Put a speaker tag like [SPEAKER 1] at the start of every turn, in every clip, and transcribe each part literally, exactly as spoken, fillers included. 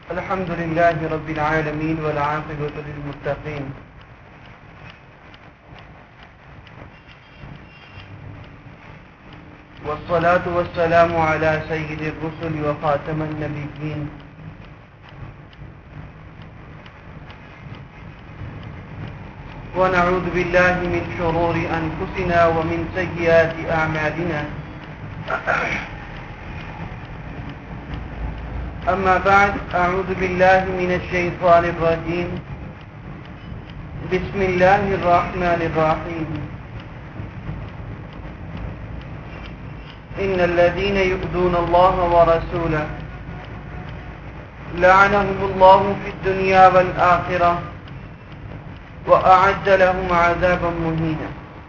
[SPEAKER 1] الحمد لله رب العالمين والعاقبة للمتقين والصلاة والسلام على سيد الرسل وخاتم النبيين ونعوذ بالله من شرور أنفسنا ومن سيئات أعمالنا أما بعد أعوذ بالله من الشيطان الرجيم بسم الله الرحمن الرحيم إن الذين يؤذون الله ورسوله لعنهم الله في الدنيا والآخرة وأعد لهم عذابا مهينا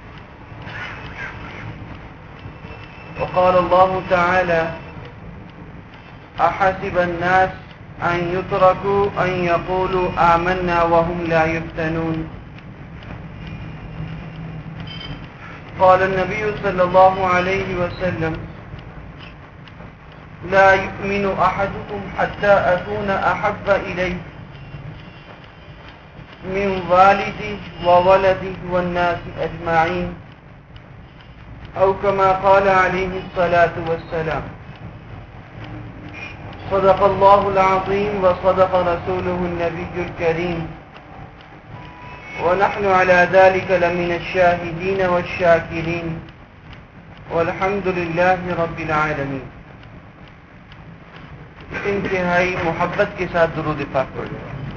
[SPEAKER 1] وقال الله تعالى أحسب الناس أن يتركوا أن يقولوا آمنا وهم لا يفتنون قال النبي صلى الله عليه وسلم لا يؤمن أحدكم حتى أكون أحب إليه من والده وولده والناس أجمعين أو كما قال عليه الصلاة والسلام صدق الله العظيم وصدق رسوله النبي الكريم ونحن على ذلك لمن الشاهدين والشاكرين والحمد لله رب العالمين. انتہائی محبت کے ساتھ درود پاک پڑھیں.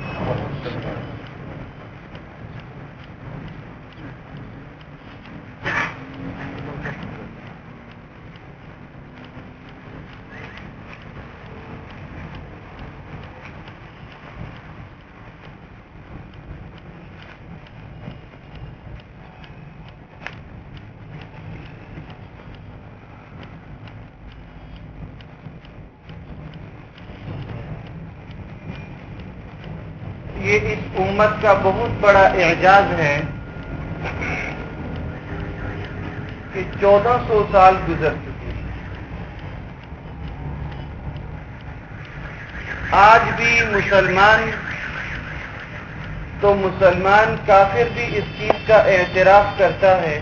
[SPEAKER 1] یہ اس امت کا بہت بڑا اعجاز ہے کہ چودہ سو سال گزر چکے ہیں. آج بھی مسلمان تو مسلمان کافر بھی اس چیز کا اعتراف کرتا ہے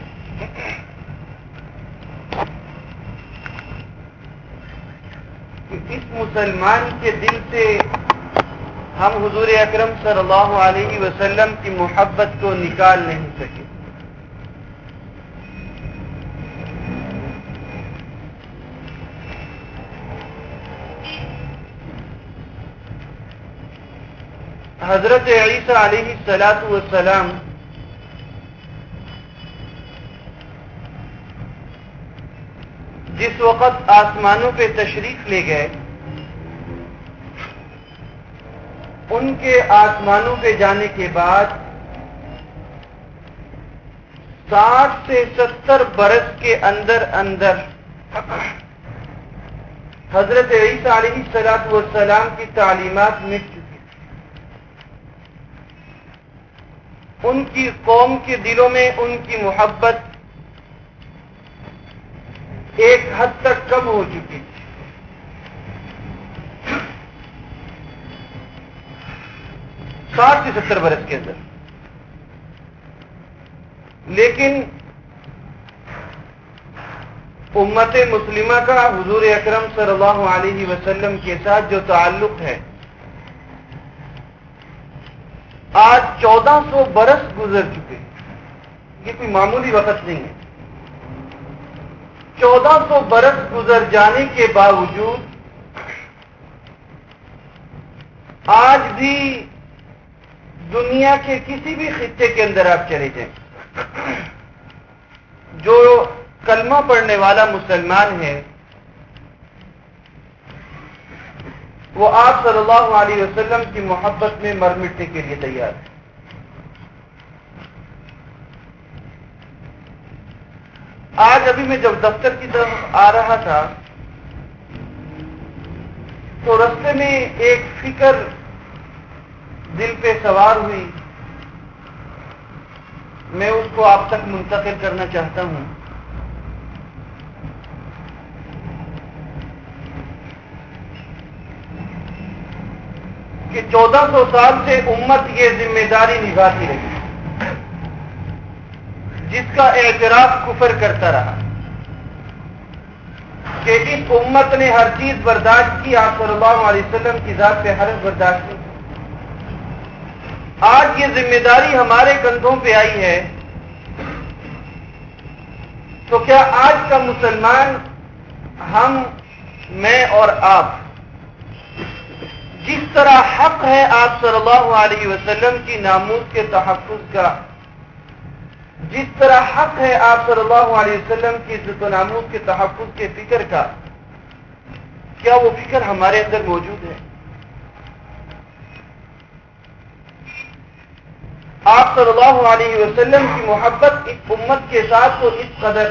[SPEAKER 1] کہ اس مسلمان کے دل سے ہم حضور اکرم صلی اللہ علیہ وسلم کی محبت کو نکال نہیں سکے. حضرت عیسیٰ علیہ الصلاۃ والسلام جس وقت آسمانوں پہ تشریف لے گئے، ان کے آسمانوں پہ جانے کے بعد ساٹھ سے ستر برس کے اندر اندر حضرت عیسیٰ علیہ الصلاۃ والسلام کی تعلیمات مٹ چکی. ان کی قوم کے دلوں میں ان کی محبت ایک حد تک کم ہو چکی تھی. ساٹھ سے ستر برس کے اندر. لیکن امت مسلمہ کا حضور اکرم صلی اللہ علیہ وسلم کے ساتھ جو تعلق ہے، آج چودہ سو برس گزر چکے. یہ کوئی معمولی وقت نہیں ہے. چودہ سو برس گزر جانے کے باوجود آج بھی دنیا کے کسی بھی خطے کے اندر آپ چلے جائیں، جو کلمہ پڑھنے والا مسلمان ہے وہ آپ صلی اللہ علیہ وسلم کی محبت میں مر مٹنے کے لیے تیار ہے. آج ابھی میں جب دفتر کی طرف آ رہا تھا تو رستے میں ایک فکر دل پہ سوار ہوئی، میں اس کو آپ تک منتقل کرنا چاہتا ہوں. کہ چودہ سو سال سے امت یہ ذمہ داری نبھاتی رہی، جس کا اعتراف کفر کرتا رہا کہ اس امت نے ہر چیز برداشت کی، آپ صلی اللہ علیہ وسلم کی ذات پہ حرف برداشت کی۔ آج یہ ذمہ داری ہمارے کندھوں پہ آئی ہے، تو کیا آج کا مسلمان، ہم، میں اور آپ، جس طرح حق ہے آپ صلی اللہ علیہ وسلم کی ناموس کے تحفظ کا، جس طرح حق ہے آپ صلی اللہ علیہ وسلم کی عزت و ناموس کے تحفظ کے فکر کا، کیا وہ فکر ہمارے اندر موجود ہے؟ آپ صلی اللہ علیہ وسلم کی محبت اس امت کے ساتھ تو اس قدر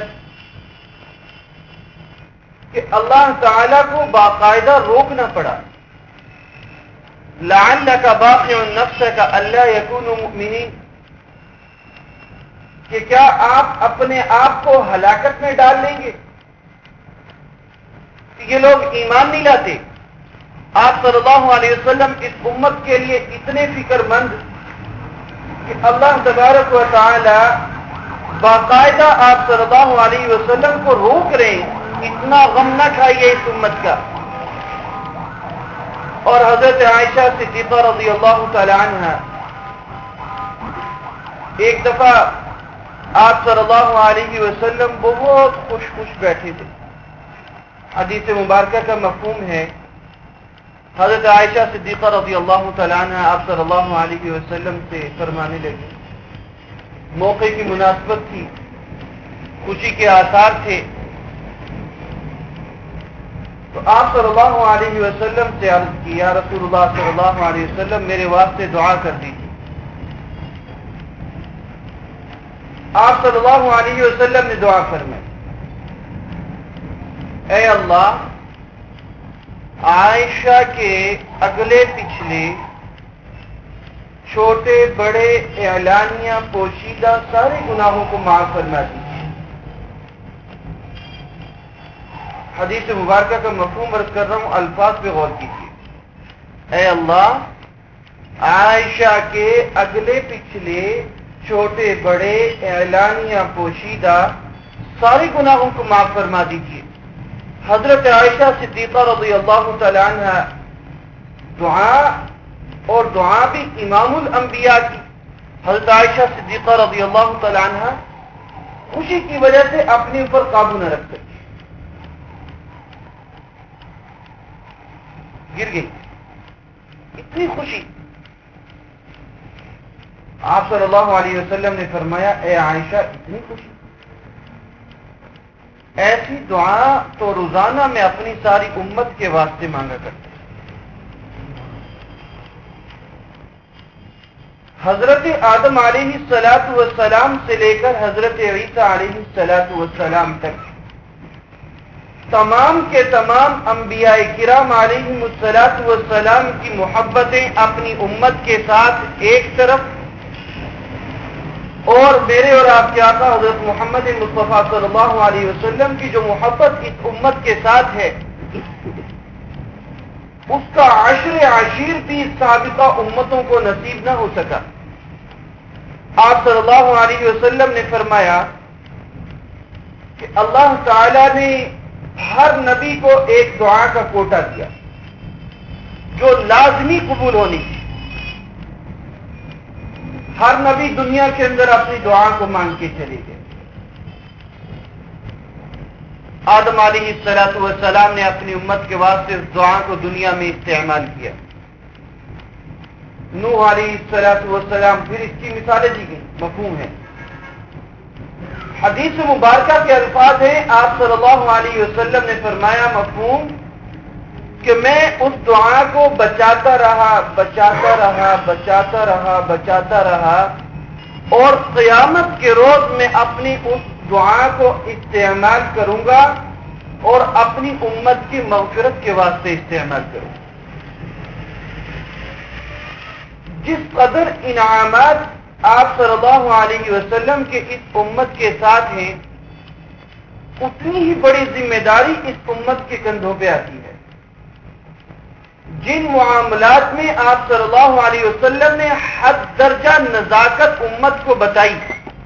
[SPEAKER 1] کہ اللہ تعالی کو باقاعدہ روکنا پڑا، لعلک باخع نفسک الا یکونوا مؤمنین، کہ کیا آپ اپنے آپ کو ہلاکت میں ڈال لیں گے کہ یہ لوگ ایمان نہیں لاتے؟ آپ صلی اللہ علیہ وسلم اس امت کے لیے اتنے فکر مند کہ اللہ تبارک و تعالی باقاعدہ آپ صلی اللہ علیہ وسلم کو روک رہے ہیں، اتنا غم نہ کھائیے اس امت کا۔ اور حضرت عائشہ صدیقہ رضی اللہ تعالی عنہ ایک دفعہ آپ صلی اللہ علیہ وسلم بہت خوش خوش بیٹھے تھے۔ حدیث مبارکہ کا مفہوم ہے، حضرت عائشہ صدیقہ رضی اللہ تعالی عنہ آپ صلی اللہ علیہ وسلم سے فرمانے لگے، موقع کی مناسبت تھی، خوشی کے آثار تھے، تو آپ صلی اللہ علیہ وسلم سے عرض کی، یا رسول اللہ صلی اللہ علیہ وسلم میرے واسطے دعا کر دیجیے۔ آپ صلی اللہ علیہ وسلم نے دعا فرمائی، اے اللہ، عائشہ کے اگلے پچھلے چھوٹے بڑے اعلانیہ پوشیدہ سارے گناہوں کو معاف فرما دیجیے۔ حدیث مبارکہ کا مفہوم عرض کر رہا ہوں، الفاظ پہ غور کیجیے۔ اے اللہ، عائشہ کے اگلے پچھلے چھوٹے بڑے اعلانیہ پوشیدہ سارے گناہوں کو معاف فرما دیجیے۔ حضرت عائشہ صدیقہ رضی اللہ تعالی عنہ دعا، اور دعا بھی امام الانبیاء کی، حضرت عائشہ صدیقہ رضی اللہ تعالی عنہ خوشی کی وجہ سے اپنے اوپر قابو نہ رکھ سکی، گر گئی، اتنی خوشی۔ آپ صلی اللہ علیہ وسلم نے فرمایا، اے عائشہ، اتنی خوشی، ایسی دعا تو روزانہ میں اپنی ساری امت کے واسطے مانگا کرتا۔ حضرت آدم علیہ الصلاۃ والسلام سے لے کر حضرت عیسیٰ علیہ الصلاۃ والسلام تک تمام کے تمام انبیاء کرام علیہم الصلاۃ والسلام کی محبتیں اپنی امت کے ساتھ ایک طرف، اور میرے اور آپ کے آقا حضرت محمد مصطفیٰ صلی اللہ علیہ وسلم کی جو محبت اس امت کے ساتھ ہے، اس کا عشر عشیر بھی سابقہ امتوں کو نصیب نہ ہو سکا۔ آپ صلی اللہ علیہ وسلم نے فرمایا کہ اللہ تعالی نے ہر نبی کو ایک دعا کا کوٹا دیا جو لازمی قبول ہونی تھی۔ ہر نبی دنیا کے اندر اپنی دعا کو مانگ کے چلے گئے۔ آدم علیہ الصلاۃ والسلام نے اپنی امت کے واسطے اس دعا کو دنیا میں استعمال کیا۔ نوح علیہ الصلاۃ والسلام، پھر اس کی مثالیں دی گئی، مفہوم ہے۔ حدیث مبارکہ کے الفاظ ہیں، آپ صلی اللہ علیہ وسلم نے فرمایا، مفہوم کہ میں اس دعا کو بچاتا رہا بچاتا رہا بچاتا رہا بچاتا رہا اور قیامت کے روز میں اپنی اس دعا کو استعمال کروں گا اور اپنی امت کی مغفرت کے واسطے استعمال کروں گا۔ جس قدر انعامات آپ صلی اللہ علیہ وسلم کے اس امت کے ساتھ ہیں، اتنی ہی بڑی ذمہ داری اس امت کے کندھوں پہ آتی ہے۔ جن معاملات میں آپ صلی اللہ علیہ وسلم نے حد درجہ نزاکت امت کو بتائی،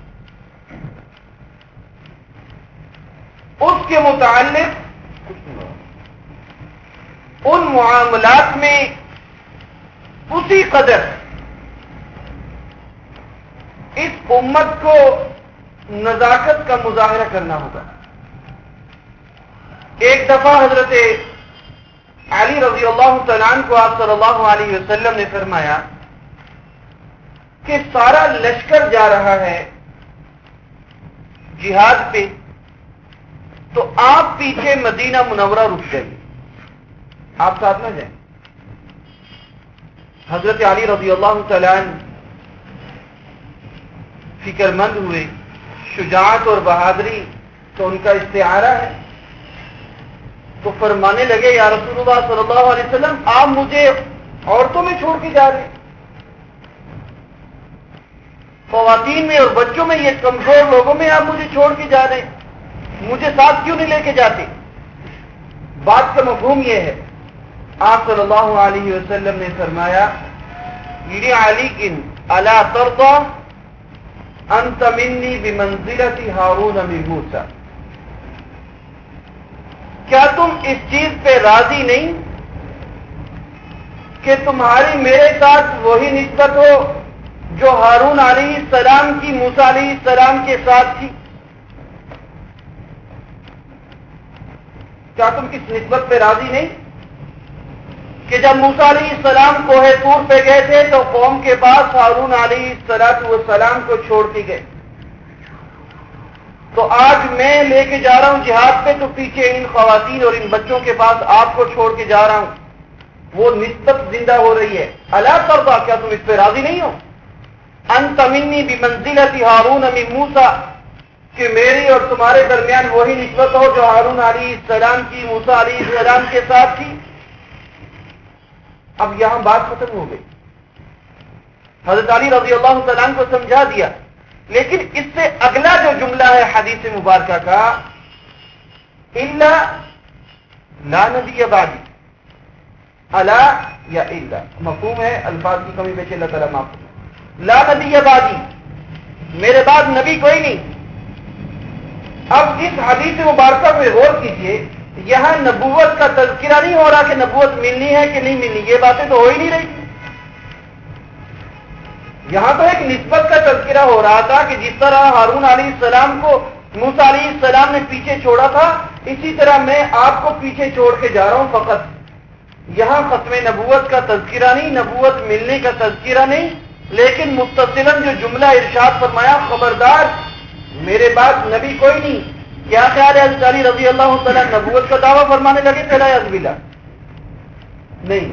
[SPEAKER 1] اس کے متعلق ان معاملات میں اسی قدر اس امت کو نزاکت کا مظاہرہ کرنا ہوگا۔ ایک دفعہ حضرت علی رضی اللہ تعالیٰ عنہ کو آپ صلی اللہ علیہ وسلم نے فرمایا کہ سارا لشکر جا رہا ہے جہاد پہ، تو آپ پیچھے مدینہ منورہ رک جائیے، آپ ساتھ نہ جائیں۔ حضرت علی رضی اللہ تعالیٰ عنہ فکر مند ہوئے، شجاعت اور بہادری تو ان کا استعارہ ہے، تو فرمانے لگے یا رسول اللہ صلی اللہ علیہ وسلم آپ مجھے عورتوں میں چھوڑ کے جا رہے ہیں، خواتین میں اور بچوں میں، یہ کمزور لوگوں میں آپ مجھے چھوڑ کے جا رہے ہیں، مجھے ساتھ کیوں نہیں لے کے جاتے؟ بات کا مفہوم یہ ہے، آپ صلی اللہ علیہ وسلم نے فرمایا علی الا ترضى انت منی بمنزلت ہارون من موسیٰ، کیا تم اس چیز پہ راضی نہیں کہ تمہاری میرے ساتھ وہی نسبت ہو جو ہارون علیہ السلام کی موسیٰ علیہ السلام کے ساتھ تھی؟ کیا تم کس نسبت پہ راضی نہیں کہ جب موسیٰ علیہ السلام کوہ طور پہ گئے تھے تو قوم کے پاس ہارون علیہ السلام کو چھوڑ کے گئے، تو آج میں لے کے جا رہا ہوں جہاد پہ، تو پیچھے ان خواتین اور ان بچوں کے پاس آپ کو چھوڑ کے جا رہا ہوں، وہ نسبت زندہ ہو رہی ہے۔ الا ترضى، کیا تم اس پہ راضی نہیں ہو؟ انت منی بمنزلت ہارون من موسیٰ، کہ میری اور تمہارے درمیان وہی نسبت ہو جو ہارون علیہ السلام کی موسیٰ علیہ السلام کے ساتھ تھی۔ اب یہاں بات ختم ہو گئی، حضرت علی رضی اللہ تعالیٰ عنہ کو سمجھا دیا، لیکن اس سے اگلا جو جملہ ہے حدیث مبارکہ کا، الا لا نبی بعدی، الا یا الا مفہوم ہے، الفاظ کی کمی بیچ اللہ تعالیٰ معاف کرے، لا نبی بعدی، میرے بعد نبی کوئی نہیں۔ اب اس حدیث مبارکہ میں غور کیجئے، یہاں نبوت کا تذکرہ نہیں ہو رہا کہ نبوت ملنی ہے کہ نہیں ملنی، یہ باتیں تو ہو ہی نہیں رہی، یہاں تو ایک نسبت کا تذکرہ ہو رہا تھا کہ جس طرح ہارون علیہ السلام کو موسیٰ علیہ السلام نے پیچھے چھوڑا تھا، اسی طرح میں آپ کو پیچھے چھوڑ کے جا رہا ہوں فقط۔ یہاں ختم نبوت کا تذکرہ نہیں، نبوت ملنے کا تذکرہ نہیں، لیکن متصلاً جو جملہ ارشاد فرمایا، خبردار میرے بعد نبی کوئی نہیں۔ کیا خیال ہے حضرت علی رضی اللہ تعالیٰ نبوت کا دعویٰ فرمانے لگے پہلا یعوذ باللہ؟ نہیں،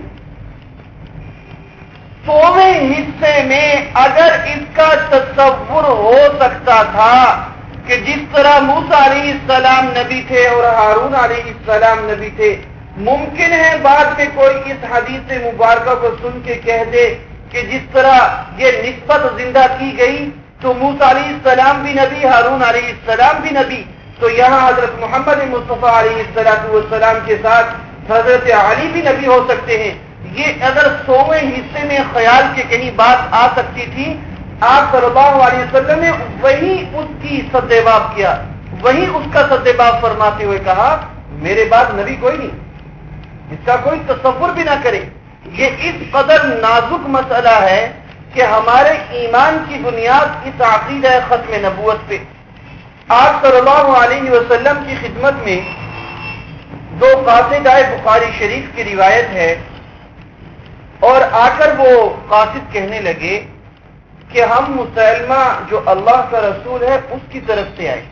[SPEAKER 1] سویں حصے میں اگر اس کا تصور ہو سکتا تھا کہ جس طرح موسیٰ علیہ السلام نبی تھے اور ہارون علیہ السلام نبی تھے، ممکن ہے بعد میں کوئی اس حدیث مبارکہ کو سن کے کہہ دے کہ جس طرح یہ نسبت زندہ کی گئی تو موسیٰ علیہ السلام بھی نبی، ہارون علیہ السلام بھی نبی، تو یہاں حضرت محمد مصطفیٰ علیہ السلام کے ساتھ حضرت علی بھی نبی ہو سکتے ہیں۔ یہ اگر سویں حصے میں خیال کے کہیں بات آ سکتی تھی، آپ صلی اللہ علیہ وسلم نے وہی اس کی سدباب کیا، وہی اس کا سدباب فرماتے ہوئے کہا میرے بعد نبی کوئی نہیں، اس کا کوئی تصور بھی نہ کرے۔ یہ اس قدر نازک مسئلہ ہے کہ ہمارے ایمان کی بنیاد اس عقیدہ ختم نبوت پہ۔ آپ صلی اللہ علیہ وسلم کی خدمت میں دو قاصد آئے، بخاری شریف کی روایت ہے، اور آ کر وہ قاصد کہنے لگے کہ ہم مسلمہ جو اللہ کا رسول ہے اس کی طرف سے آئے۔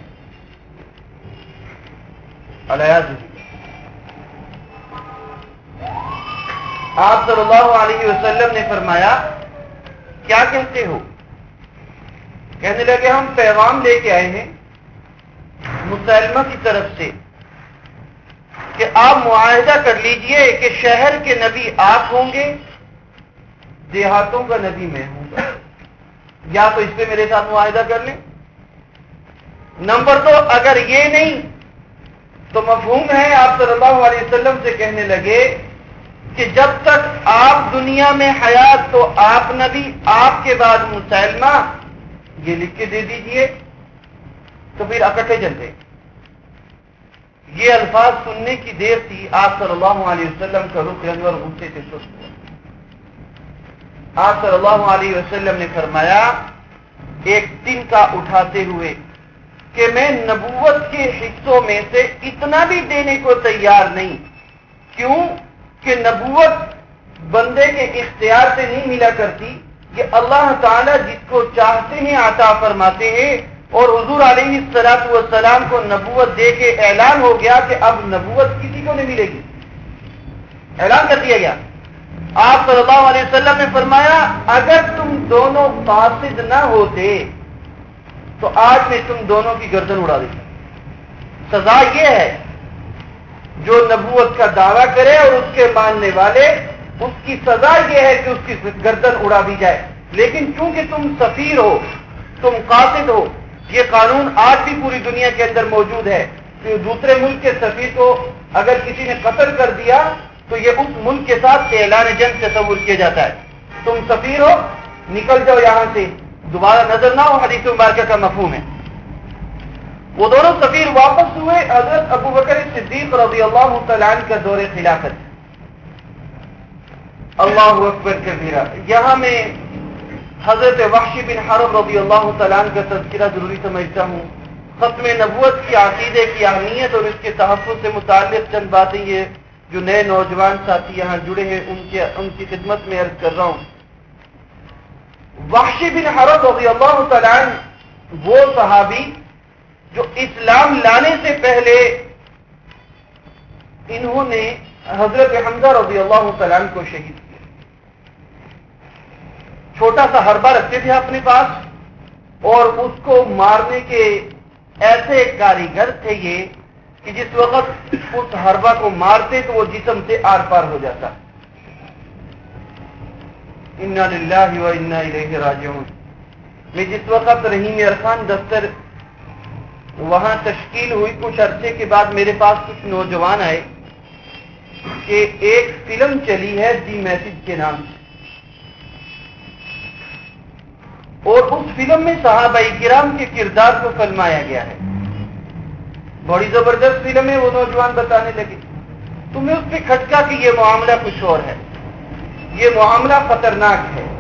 [SPEAKER 1] آپ صلی اللہ علیہ وسلم نے فرمایا کیا کہتے ہو؟ کہنے لگے ہم پیغام لے کے آئے ہیں مسلمہ کی طرف سے کہ آپ معاہدہ کر لیجئے کہ شہر کے نبی آپ ہوں گے، دیہاتوں کا نبی میں ہوں گا، یا تو اس پہ میرے ساتھ معاہدہ کر لیں۔ نمبر دو، اگر یہ نہیں تو مفہوم ہے آپ صلی اللہ علیہ وسلم سے کہنے لگے کہ جب تک آپ دنیا میں حیات تو آپ نبی، آپ کے بعد مسلمہ، یہ لکھ کے دے دیجئے، تو پھر اکٹھے چلتے۔ یہ الفاظ سننے کی دیر تھی، آپ صلی اللہ علیہ وسلم کا رخ انور غصے سے سست ہوا۔ آپ صلی اللہ علیہ وسلم نے فرمایا ایک دن کا اٹھاتے ہوئے کہ میں نبوت کے حصوں میں سے اتنا بھی دینے کو تیار نہیں۔ کیوں؟ کہ نبوت بندے کے اختیار سے نہیں ملا کرتی، کہ اللہ تعالیٰ جس کو چاہتے ہیں عطا فرماتے ہیں، اور حضور علیہ الصلوۃ والسلام کو نبوت دے کے اعلان ہو گیا کہ اب نبوت کسی کو نہیں ملے گی، اعلان کر دیا گیا۔ آپ صلی اللہ علیہ وسلم نے فرمایا اگر تم دونوں قاصد نہ ہوتے تو آج میں تم دونوں کی گردن اڑا دیتا۔ سزا یہ ہے جو نبوت کا دعویٰ کرے اور اس کے ماننے والے، اس کی سزا یہ ہے کہ اس کی گردن اڑا دی جائے۔ لیکن چونکہ تم سفیر ہو، تم قاصد ہو، یہ قانون آج بھی پوری دنیا کے اندر موجود ہے کہ دوسرے ملک کے سفیر کو اگر کسی نے قتل کر دیا تو یہ اس ملک کے ساتھ اعلان جنگ تصور کیا جاتا ہے۔ تم سفیر ہو، نکل جاؤ یہاں سے، دوبارہ نظر نہ ہو، حدیث مبارکہ کا مفہوم ہے۔ وہ دونوں سفیر واپس ہوئے، حضرت ابو بکر صدیق رضی اللہ تعالیٰ عنہ کا دور خلافت۔ اللہ اکبر کبیرہ۔ یہاں میں حضرت وحشی بن حرب رضی اللہ تعالیٰ عنہ کا تذکرہ ضروری سمجھتا ہوں۔ ختم نبوت کے عقیدے کی اہمیت اور اس کے تحفظ سے متعلق چند باتیں یہ جو نئے نوجوان ساتھی یہاں جڑے ہیں ان کے ان کی خدمت میں عرض کر رہا ہوں۔ وحشی بن حرب رضی اللہ تعالیٰ عنہ وہ صحابی جو اسلام لانے سے پہلے انہوں نے حضرت حمزہ رضی اللہ تعالیٰ عنہ کو شہید کیا۔ چھوٹا سا حربہ رکھتے تھے اپنے پاس اور اس کو مارنے کے ایسے کاریگر تھے یہ کہ جس وقت اس حربہ کو مارتے تو وہ جسم سے آر پار ہو جاتا۔ انا للہ و انا الیہ راجعون۔ میں جس وقت رحیم ارخان دفتر وہاں تشکیل ہوئی، کچھ عرصے کے بعد میرے پاس کچھ نوجوان آئے کہ ایک فلم چلی ہے دی میسج کے نام سے، اور اس فلم میں صحابہ کرام کے کردار کو فلمایا گیا ہے۔ بڑی زبردست فلم ہے، وہ نوجوان بتانے لگے۔ تمہیں اس پہ کھٹکا کہ یہ معاملہ کچھ اور ہے، یہ معاملہ خطرناک ہے۔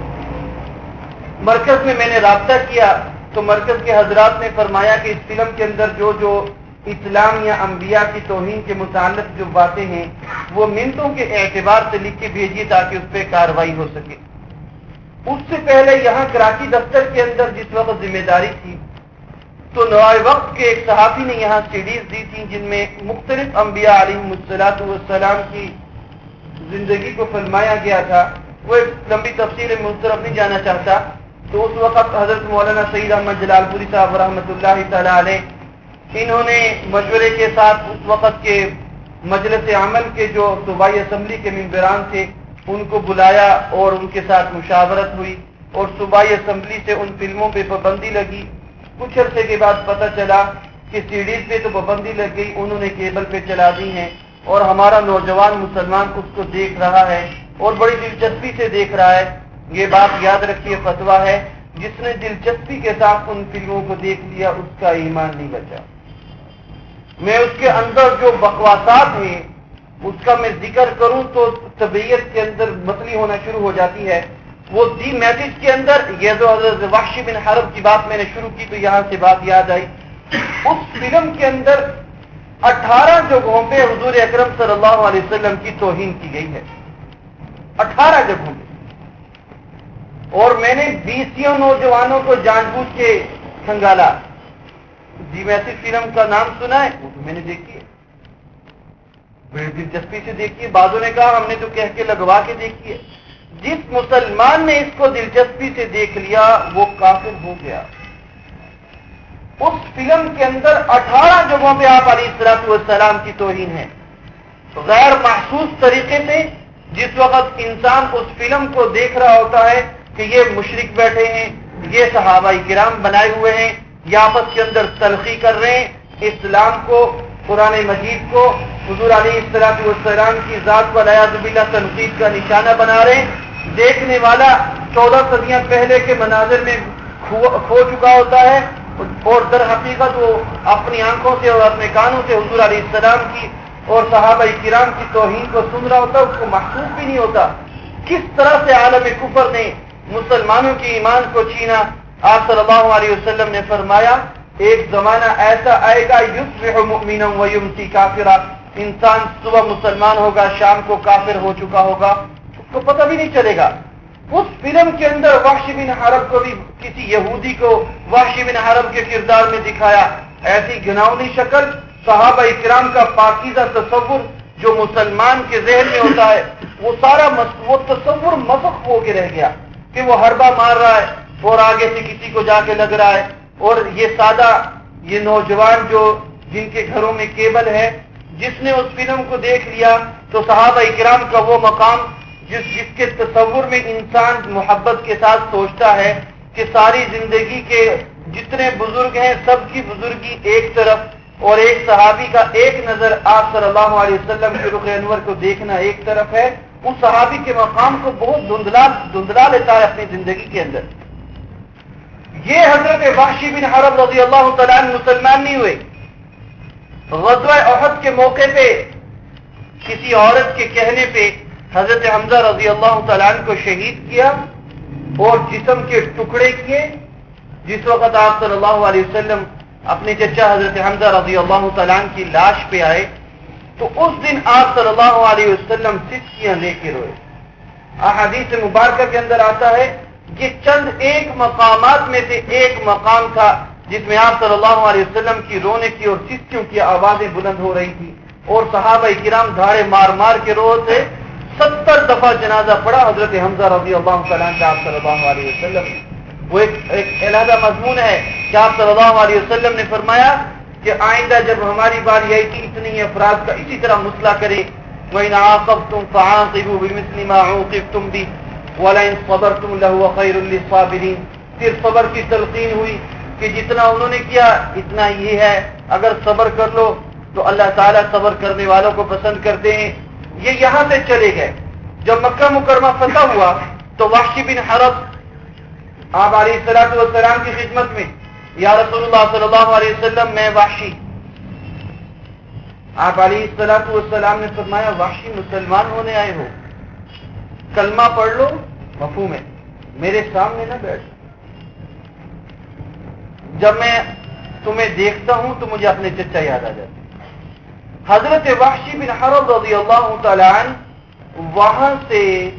[SPEAKER 1] مرکز میں میں نے رابطہ کیا تو مرکز کے حضرات نے فرمایا کہ اس فلم کے اندر جو جو اسلام یا انبیاء کی توہین کے متعلق جو باتیں ہیں وہ منٹوں کے اعتبار سے لکھ کے بھیجیے تاکہ اس پہ کارروائی ہو سکے۔ اس سے پہلے یہاں کراچی دفتر کے اندر جس وقت ذمہ داری تھی تو نوائے وقت کے ایک صحافی نے یہاں سیڈیز دی تھی جن میں مختلف انبیاء علیہم الصلوۃ والسلام کی زندگی کو فلمایا گیا تھا۔ وہ ایک لمبی تفصیل میں اس طرف نہیں جانا چاہتا، تو اس وقت حضرت مولانا سعید احمد جلال پوری صاحب رحمۃ اللہ تعالی علیہ انہوں نے مشورے کے ساتھ اس وقت کے مجلس عمل کے جو صوبائی اسمبلی کے ممبران تھے ان کو بلایا اور ان کے ساتھ مشاورت ہوئی، اور صوبائی اسمبلی سے ان فلموں پہ پابندی لگی۔ کچھ عرصے کے بعد پتہ چلا کہ سیڈیز پہ تو پابندی لگ گئی، انہوں نے کیبل پہ چلا دی ہیں، اور ہمارا نوجوان مسلمان اس کو دیکھ رہا ہے اور بڑی دلچسپی سے دیکھ رہا ہے۔ یہ بات یاد رکھیے، فتویٰ ہے، جس نے دلچسپی کے ساتھ ان فلموں کو دیکھ لیا اس کا ایمان نہیں بچا۔ میں اس کے اندر جو بکواسات ہیں اس کا میں ذکر کروں تو طبیعت کے اندر متلی ہونا شروع ہو جاتی ہے۔ وہ دی میسج کے اندر یہ جو حضرت وحشی بن حرب کی بات میں نے شروع کی تو یہاں سے بات یاد آئی۔ اس فلم کے اندر اٹھارہ جگہوں پہ حضور اکرم صلی اللہ علیہ وسلم کی توہین کی گئی ہے، اٹھارہ جگہوں پہ، اور میں نے بیسوں نوجوانوں کو جان بوجھ کے کھنگالا۔ دی میسج فلم کا نام سنا ہے؟ وہ تو میں نے دیکھی ہے، بڑی دلچسپی سے دیکھی ہے۔ بعضوں نے کہا ہم نے تو کہہ کے لگوا کے دیکھی ہے۔ جس مسلمان نے اس کو دلچسپی سے دیکھ لیا وہ کافر ہو گیا۔ اس فلم کے اندر اٹھارہ جگہوں پہ آپ علیہ الصلوۃ والسلام کی توہین ہے، غیر محسوس طریقے سے۔ جس وقت انسان اس فلم کو دیکھ رہا ہوتا ہے کہ یہ مشرک بیٹھے ہیں، یہ صحابہ کرام بنائے ہوئے ہیں، یہ آپس کے اندر تلخی کر رہے ہیں، اسلام کو، قرآن مجید کو، حضور علیہ السلام کی ذات کو والعیاذ باللہ تنقید کا نشانہ بنا رہے ہیں. دیکھنے والا چودہ صدیاں پہلے کے مناظر میں کھو چکا ہوتا ہے اور در حقیقت وہ اپنی آنکھوں سے اور اپنے کانوں سے حضور علیہ السلام کی اور صحابہ کرام کی توہین کو سن رہا ہوتا ہے, اس کو محسوس بھی نہیں ہوتا. کس طرح سے عالم کفر نے مسلمانوں کے ایمان کو چھینا. آپ صلی اللہ علیہ وسلم نے فرمایا ایک زمانہ ایسا آئے گا یصبح مؤمنا ویمسی کافرا, انسان صبح مسلمان ہوگا شام کو کافر ہو چکا ہوگا, اس کو پتہ بھی نہیں چلے گا. اس فلم کے اندر وحش بن حرب کو بھی کسی یہودی کو وحش بن حرب کے کردار میں دکھایا. ایسی گھناؤنی شکل, صحابہ کرام کا پاکیزہ تصور جو مسلمان کے ذہن میں ہوتا ہے وہ سارا وہ تصور مسخ ہو کے رہ گیا کہ وہ حربہ مار رہا ہے اور آگے سے کسی کو جا کے لگ رہا ہے. اور یہ سادہ یہ نوجوان جو جن کے گھروں میں کیبل ہے, جس نے اس فلم کو دیکھ لیا تو صحابہ کرام کا وہ مقام جس جس کے تصور میں انسان محبت کے ساتھ سوچتا ہے کہ ساری زندگی کے جتنے بزرگ ہیں سب کی بزرگی ایک طرف اور ایک صحابی کا ایک نظر آپ صلی اللہ علیہ وسلم کے رخ انور کو دیکھنا ایک طرف ہے, اس صحابی کے مقام کو بہت دھندلا دھندلا لیتا ہے اپنی زندگی کے اندر. یہ حضرت وحشی بن حرب رضی اللہ تعالیٰ عنہ مسلمان نہیں ہوئے. غزوہ احد کے موقع پہ کسی عورت کے کہنے پہ حضرت حمزہ رضی اللہ تعالیٰ عنہ کو شہید کیا اور جسم کے ٹکڑے کیے. جس وقت آپ صلی اللہ علیہ وسلم اپنے چچا حضرت حمزہ رضی اللہ تعالیٰ عنہ کی لاش پہ آئے تو اس دن آپ صلی اللہ علیہ وسلم سسکیاں لے کے روئے. احادیث مبارکہ کے اندر آتا ہے یہ چند ایک مقامات میں سے ایک مقام تھا جس میں آپ صلی اللہ علیہ وسلم کی رونے کی اور سسکیوں کی آوازیں بلند ہو رہی تھی اور صحابہ کرام دھاڑے مار مار کے رو تھے. ستر دفعہ جنازہ پڑا حضرت حمزہ رضی اللہ تعالیٰ عنہ آپ صلی اللہ علیہ وسلم. وہ ایک ایک علیحدہ مضمون ہے کہ آپ صلی اللہ علیہ وسلم نے فرمایا کہ آئندہ جب ہماری باری آئی کہ اتنی افراد کا اسی طرح مسئلہ کرے. وَإِنْ عَاقَبْتُمْ فَعَاقِبُوا بِمِثْلِ مَا عُوقِبْتُمْ بِهِ وَلَئِنْ صَبَرْتُمْ لَهُوَ خَيْرٌ لِّلصَّابِرِينَ. پھر صبر کی تلقین ہوئی کہ جتنا انہوں نے کیا اتنا یہ ہے, اگر صبر کر لو تو اللہ تعالیٰ صبر کرنے والوں کو پسند کرتے ہیں. یہ یہاں سے چلے گئے. جب مکہ مکرمہ فتح ہوا تو وحشی بن حرب آپ علیہ الصلوۃ والسلام کی خدمت میں, یا رسول اللہ صلی اللہ علیہ وسلم میں وحشی. آپ علیہ الصلوۃ والسلام نے فرمایا وحشی مسلمان ہونے آئے ہو, کلمہ پڑھ لو, مفہوم ہے, میرے سامنے نہ بیٹھ. جب میں تمہیں دیکھتا ہوں تو مجھے اپنے چچا یاد آ جاتے. حضرت وحشی بن حرب رضی اللہ تعالی عنہ وہاں سے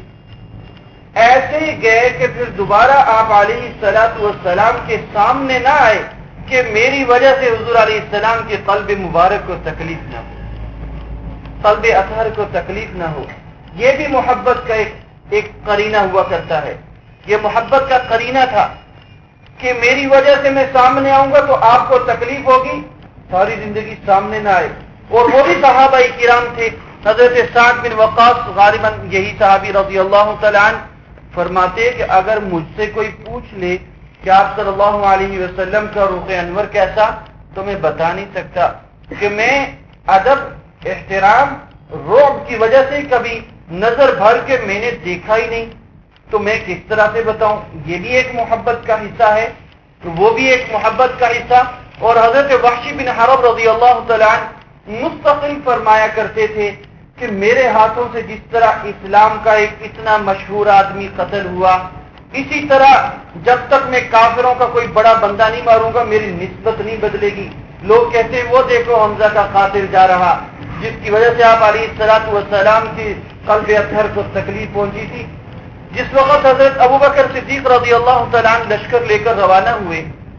[SPEAKER 1] ایسے گئے کہ پھر دوبارہ آپ علیہ الصلوۃ والسلام کے سامنے نہ آئے کہ میری وجہ سے حضور علیہ السلام کے قلب مبارک کو تکلیف نہ ہو, قلب اطہر کو تکلیف نہ ہو. یہ بھی محبت کا ایک ایک قرینہ ہوا کرتا ہے. یہ محبت کا قرینہ تھا کہ میری وجہ سے میں سامنے آؤں گا تو آپ کو تکلیف ہوگی, ساری زندگی سامنے نہ آئے. اور وہ بھی صحابہ کرام تھے. حضرت سعد بن وقاص غالباً یہی صحابی رضی اللہ تعالیٰ عنہ فرماتے کہ اگر مجھ سے کوئی پوچھ لے کہ آپ صلی اللہ علیہ وسلم کا رخ انور کیسا, تو میں بتا نہیں سکتا کہ میں ادب, احترام, رعب کی وجہ سے کبھی نظر بھر کے میں نے دیکھا ہی نہیں, تو میں کس طرح سے بتاؤں. یہ بھی ایک محبت کا حصہ ہے, وہ بھی ایک محبت کا حصہ. اور حضرت وحشی بن حرب رضی اللہ تعالیٰ عنہ مستقل فرمایا کرتے تھے کہ میرے ہاتھوں سے جس طرح اسلام کا ایک اتنا مشہور آدمی قتل ہوا, اسی طرح جب تک میں کافروں کا کوئی بڑا بندہ نہیں ماروں گا میری نسبت نہیں بدلے گی. لوگ کہتے ہیں وہ دیکھو حمزہ کا قاتل جا رہا, جس کی وجہ سے آپ علیہ الصلوۃ والسلام کی قلب اطہر کو تکلیف پہنچی تھی. جس وقت حضرت ابوبکر صدیق رضی اللہ تعالیٰ عنہ لشکر لے کر روانہ ہوئے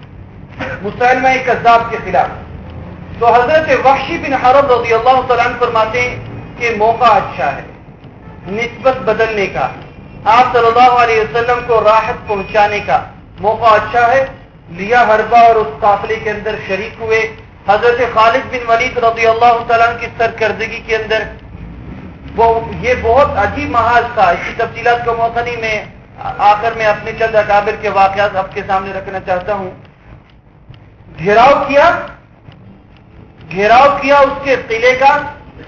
[SPEAKER 1] مسلمہ کذاب کے خلاف, تو حضرت وحشی بن حرب رضی اللہ تعالیٰ عنہ فرماتے ہیں کہ موقع اچھا ہے نسبت بدلنے کا, آپ صلی اللہ علیہ وسلم کو راحت پہنچانے کا موقع اچھا ہے. لیا حربہ اور اس قافلے کے اندر شریک ہوئے. حضرت خالد بن ولید رضی اللہ تعالیٰ عنہ کی سرکردگی کے اندر وہ یہ بہت عجیب محاذ تھا. اس کی تفصیلات کو موقع نہیں, میں آخر میں اپنے چند اکابر کے واقعات آپ کے سامنے رکھنا چاہتا ہوں. گھیراؤ کیا گھیراؤ کیا اس کے قلعے کا,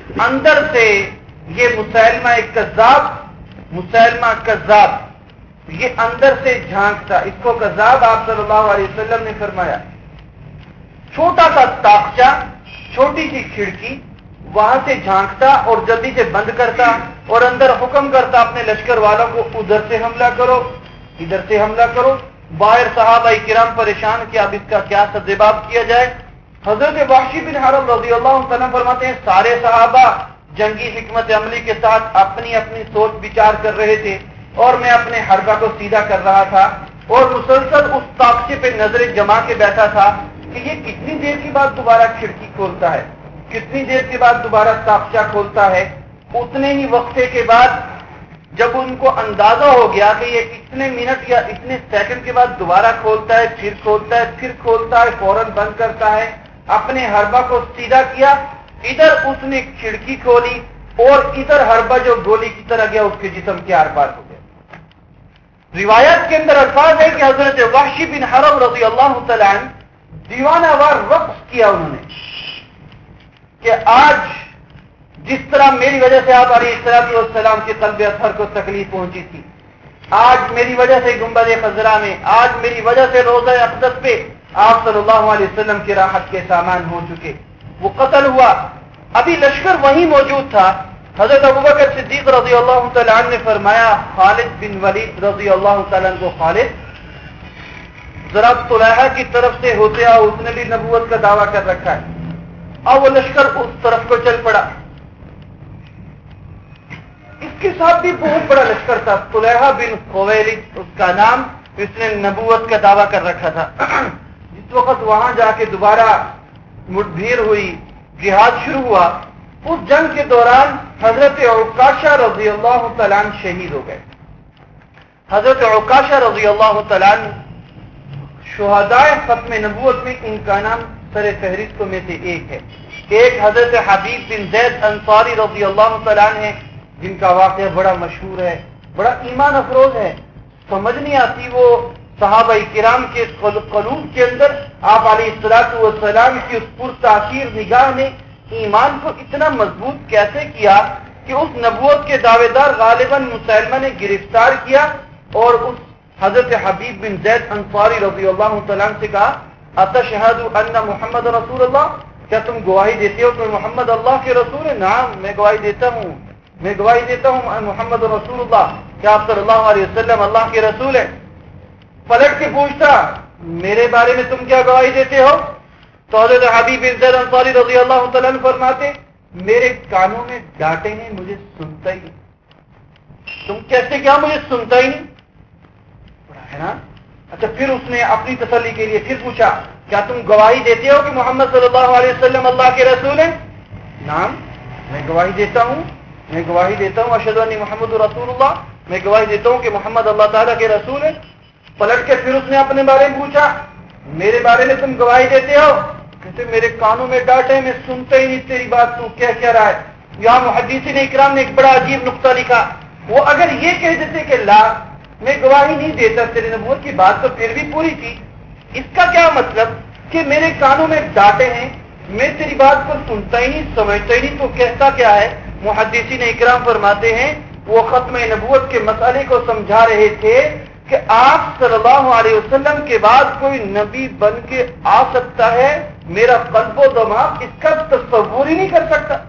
[SPEAKER 1] اندر سے یہ مسلمہ کذاب مسلمہ کذاب یہ اندر سے جھانکتا، اس کو کذاب آپ صلی اللہ علیہ وسلم نے فرمایا، چھوٹا سا تاقچہ، چھوٹی سی کھڑکی، وہاں سے جھانکتا اور جلدی سے بند کرتا اور اندر حکم کرتا اپنے لشکر والوں کو ادھر سے حملہ کرو، ادھر سے حملہ کرو۔ باہر صحابہ کرام پریشان کہ اب اس کا کیا سدباب کیا جائے۔ حضرت وحشی بن حرب رضی اللہ عنہ فرماتے ہیں سارے صحابہ جنگی حکمت عملی کے ساتھ اپنی اپنی سوچ بچار کر رہے تھے اور میں اپنے حربہ کو سیدھا کر رہا تھا اور مسلسل اس تاقچے پہ نظریں جما کے بیٹھا تھا کہ یہ کتنی دیر کے بعد دوبارہ کھڑکی کھولتا ہے، کتنی دیر کے بعد دوبارہ تاقچہ کھولتا ہے۔ اتنے ہی وقفے کے بعد جب ان کو اندازہ ہو گیا کہ یہ اتنے منٹ یا اتنے سیکنڈ کے بعد دوبارہ کھولتا ہے، پھر کھولتا ہے، پھر کھولتا ہے، فوراً بند کرتا ہے، اپنے حربہ کو سیدھا کیا، ادھر اس نے کھڑکی کھولی اور ادھر حربہ جو گولی کی طرح گیا اس کے جسم کے آر پار ہو گیا۔ روایت کے اندر الفاظ ہے کہ حضرت وحشی بن حرب رضی اللہ تعالیٰ عنہ دیوانہ وار رقص کیا انہوں نے کہ آج جس طرح میری وجہ سے آپ علیہ الصلوۃ والسلام کے قلب اطہر کو تکلیف پہنچی تھی، آج میری وجہ سے گنبد خضرا میں، آج میری وجہ سے روضہ اقدس پہ آپ صلی اللہ علیہ وسلم کی راحت کے سامان ہو چکے، وہ قتل ہوا۔ ابھی لشکر وہیں موجود تھا۔ حضرت ابوبکر صدیق رضی اللہ تعالیٰ عنہ نے فرمایا خالد بن ولید رضی اللہ تعالیٰ عنہ کو، خالد ذرا طلحہ کی طرف سے ہوتے آؤ، اس نے بھی نبوت کا دعویٰ کر رکھا ہے۔ اور وہ لشکر اس طرف کو چل پڑا۔ اس کے ساتھ بھی بہت بڑا لشکر تھا، طلحہ بن خویلد اس کا نام، اس نے نبوت کا دعویٰ کر رکھا تھا۔ جس وقت وہاں جا کے دوبارہ مٹبھیڑ ہوئی، جہاد شروع ہوا، اس جنگ کے دوران حضرت عکاشہ رضی اللہ تعالیٰ عنہ شہید ہو گئے۔ حضرت عکاشہ رضی اللہ تعالیٰ عنہ شہدائے ختم نبوت میں ان کا نام سر فہرستوں میں سے ایک ہے۔ ایک حضرت حبیب بن زید انصاری رضی اللہ تعالیٰ عنہ ہیں، جن کا واقعہ بڑا مشہور ہے، بڑا ایمان افروز ہے۔ سمجھ نہیں آتی وہ صحابہ کرام کے قلوب کے اندر آپ علیہ الصلوۃ والسلام کی اس پرتاثیر نگاہ نے ایمان کو اتنا مضبوط کیسے کیا کہ اس نبوت کے دعوے دار غالباً مسلمہ نے گرفتار کیا اور اس حضرت حبیب بن زید انصاری رضی اللہ تعالیٰ عنہ سے کہا اتشہد ان محمد رسول اللہ، کیا تم گواہی دیتے ہو کہ محمد اللہ کے رسول ہے؟ نعم، میں گواہی دیتا ہوں، میں گواہی دیتا ہوں محمد رسول اللہ، کیا آپ صلی اللہ علیہ وسلم اللہ کے رسول ہیں؟ پلٹ کے پوچھتا میرے بارے میں تم کیا گواہی دیتے ہو؟ تو حضرت حبیب بن زید انصاری رضی اللہ تعالیٰ عنہ فرماتے میرے کانوں میں ڈانٹے ہیں، مجھے سنتا ہی نہیں۔ تم کیسے کیا مجھے سنتا ہی نہیں ہے نا؟ اچھا، پھر اس نے اپنی تسلی کے لیے پھر پوچھا کیا تم گواہی دیتے ہو کہ محمد صلی اللہ علیہ وسلم اللہ کے رسول ہیں؟ نعم، میں گواہی دیتا ہوں، میں گواہی دیتا ہوں اشہد ان محمد رسول اللہ، میں گواہی دیتا ہوں کہ محمد اللہ تعالیٰ کے رسول ہیں۔ پلٹ کے پھر اس نے اپنے بارے میں پوچھا میرے بارے میں تم گواہی دیتے ہو؟ کہتے میرے کانوں میں ڈانٹے، میں سنتا ہی نہیں تیری بات، تو کیا کہہ رہا ہے؟ یہاں محدثین اکرام نے ایک بڑا عجیب نقطہ لکھا، وہ اگر یہ کہہ دیتے کہ لا میں گواہی نہیں دیتا تیری نبوت کی، بات تو پھر بھی پوری تھی۔ اس کا کیا مطلب کہ میرے کانوں میں ڈانٹے ہیں، میں تیری بات کو سنتا ہی نہیں، سمجھتا ہی نہیں، تو کہتا کیا ہے؟ محدثین اکرام فرماتے ہیں وہ ختم نبوت کے مسئلے کو سمجھا رہے تھے کہ آپ صلی اللہ علیہ وسلم کے بعد کوئی نبی بن کے آ سکتا ہے، میرا قلب و دماغ اس کا تصور ہی نہیں کر سکتا،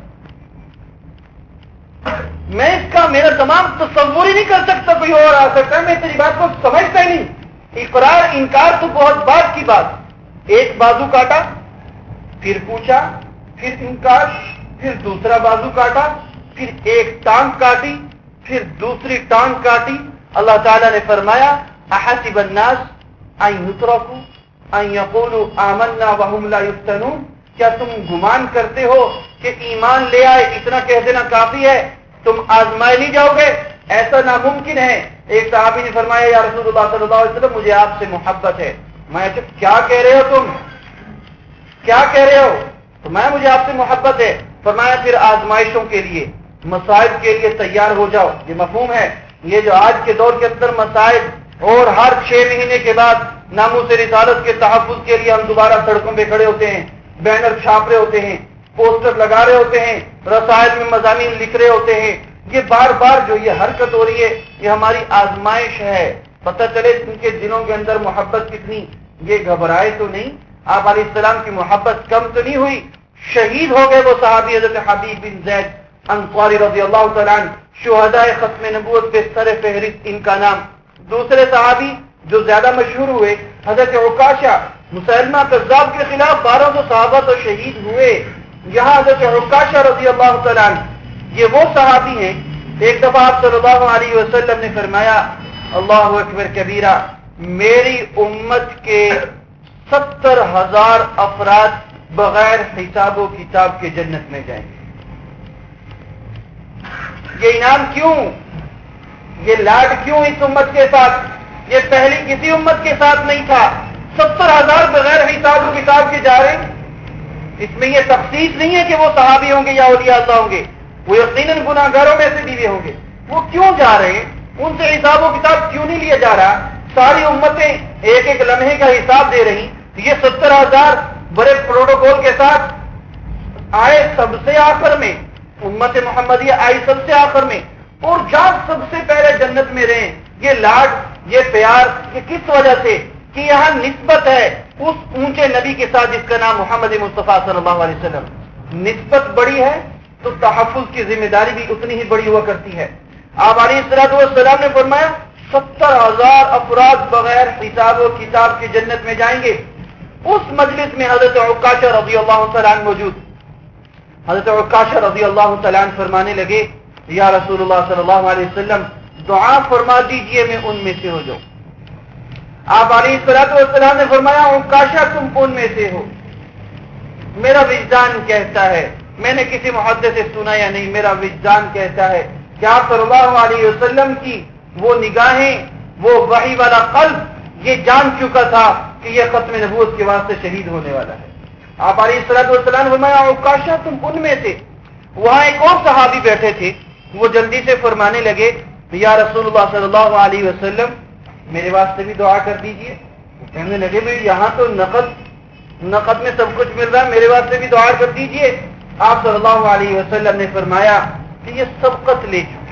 [SPEAKER 1] میں اس کا میرا دماغ تصور ہی نہیں کر سکتا کوئی اور آ سکتا ہے، میں تیری بات کو سمجھتا ہی نہیں۔ اقرار انکار تو بہت بات کی بات، ایک بازو کاٹا، پھر پوچھا، پھر انکار، پھر دوسرا بازو کاٹا، پھر ایک ٹانگ کاٹی، پھر دوسری ٹانگ کاٹی۔ اللہ تعالیٰ نے فرمایا احسب الناس ان یترکوا ان یقولوا آمنا وهم لا یفتنون، کیا تم گمان کرتے ہو کہ ایمان لے آئے اتنا کہہ دینا کافی ہے، تم آزمائے نہیں جاؤ گے؟ ایسا ناممکن ہے۔ ایک صحابی نے فرمایا یا رسول اللہ صلی اللہ علیہ وسلم مجھے آپ سے محبت ہے۔ میں کیا کہہ رہے ہو تم، کیا کہہ رہے ہو؟ تو میں مجھے آپ سے محبت ہے۔ فرمایا پھر آزمائشوں کے لیے، مصائب کے لیے تیار ہو جاؤ۔ یہ مفہوم ہے، یہ جو آج کے دور کے اندر مصائب اور ہر چھ مہینے کے بعد ناموس رسالت کے تحفظ کے لیے ہم دوبارہ سڑکوں پہ کھڑے ہوتے ہیں، بینر چھاپ رہے ہوتے ہیں، پوسٹر لگا رہے ہوتے ہیں، رسائل میں مضامین لکھ رہے ہوتے ہیں. یہ بار بار جو یہ حرکت ہو رہی ہے یہ ہماری آزمائش ہے، پتہ چلے ان کے دلوں کے اندر محبت کتنی. یہ گھبرائے تو نہیں، آپ علیہ السلام کی محبت کم تو نہیں ہوئی. شہید ہو گئے وہ صحابی حضرت حبیب بن زید انصاری رضی اللہ تعالیٰ عنہ، شہداء ختم نبوت پہ سر فہرست ان کا نام. دوسرے صحابی جو زیادہ مشہور ہوئے حضرت عکاشہ، مسلمہ کذاب کے خلاف بارہ سو صحابہ تو شہید ہوئے. یہاں حضرت عکاشہ رضی اللہ تعالیٰ عنہ یہ وہ صحابی ہیں، ایک دفعہ آپ صلی اللہ علیہ وسلم نے فرمایا اللہ اکبر کبیرہ، میری امت کے ستر ہزار افراد بغیر حساب و کتاب کے جنت میں جائیں گے. یہ انعام کیوں، یہ لاڈ کیوں اس امت کے ساتھ؟ یہ پہلی کسی امت کے ساتھ نہیں تھا. ستر ہزار بغیر حساب و کتاب کے جا رہے ہیں. اس میں یہ تخصیص نہیں ہے کہ وہ صحابی ہوں گے یا اولیاء اللہ ہوں گے، وہ یقیناً گناہ گاروں میں سے بھی ہوں گے. وہ کیوں جا رہے ہیں؟ ان سے حساب و کتاب کیوں نہیں لیا جا رہا؟ ساری امتیں ایک ایک لمحے کا حساب دے رہی، یہ ستر ہزار بڑے پروٹوکول کے ساتھ آئے سب سے آخر میں، امت محمدیہ آئی سب سے آخر میں، اور جب سب سے پہلے جنت میں رہیں. یہ لاڈ، یہ پیار، یہ کس وجہ سے؟ کہ یہاں نسبت ہے اس اونچے نبی کے ساتھ جس کا نام محمد مصطفیٰ صلی اللہ علیہ وسلم. نسبت بڑی ہے تو تحفظ کی ذمہ داری بھی اتنی ہی بڑی ہوا کرتی ہے. آپ علیہ الصلوۃ والسلام نے فرمایا ستر ہزار افراد بغیر حساب و کتاب کے جنت میں جائیں گے. اس مجلس میں حضرت عکاشہ رضی اللہ تعالیٰ عنہ موجود. حضرت عکاشہ رضی اللہ تعالیٰ عنہ فرمانے لگے یا رسول اللہ صلی اللہ علیہ وسلم دعا فرما دیجئے میں ان میں سے ہو جاؤں. آپ علیہ الصلوۃ والسلام نے فرمایا عکاشہ تم ان میں سے ہو. میرا وجدان کہتا ہے، میں نے کسی محدث سے سنا یا نہیں، میرا وجدان کہتا ہے کہ آپ صلی اللہ علیہ وسلم کی وہ نگاہیں، وہ وحی والا قلب یہ جان چکا تھا کہ یہ ختم نبوت کے واسطے شہید ہونے والا ہے. آپ علیہ الصلوۃ والسلام نے فرمایا عکاشہ تم ان میں سے. وہاں ایک اور صحابی بیٹھے تھے، وہ جلدی سے فرمانے لگے یا رسول اللہ صلی اللہ علیہ وسلم میرے واسطے بھی دعا کر دیجئے. کہنے لگے بھائی یہاں تو نقد نقد میں سب کچھ مل رہا ہے، میرے واسطے بھی دعا کر دیجئے. آپ صلی اللہ علیہ وسلم نے فرمایا کہ یہ سبقت لے چکے،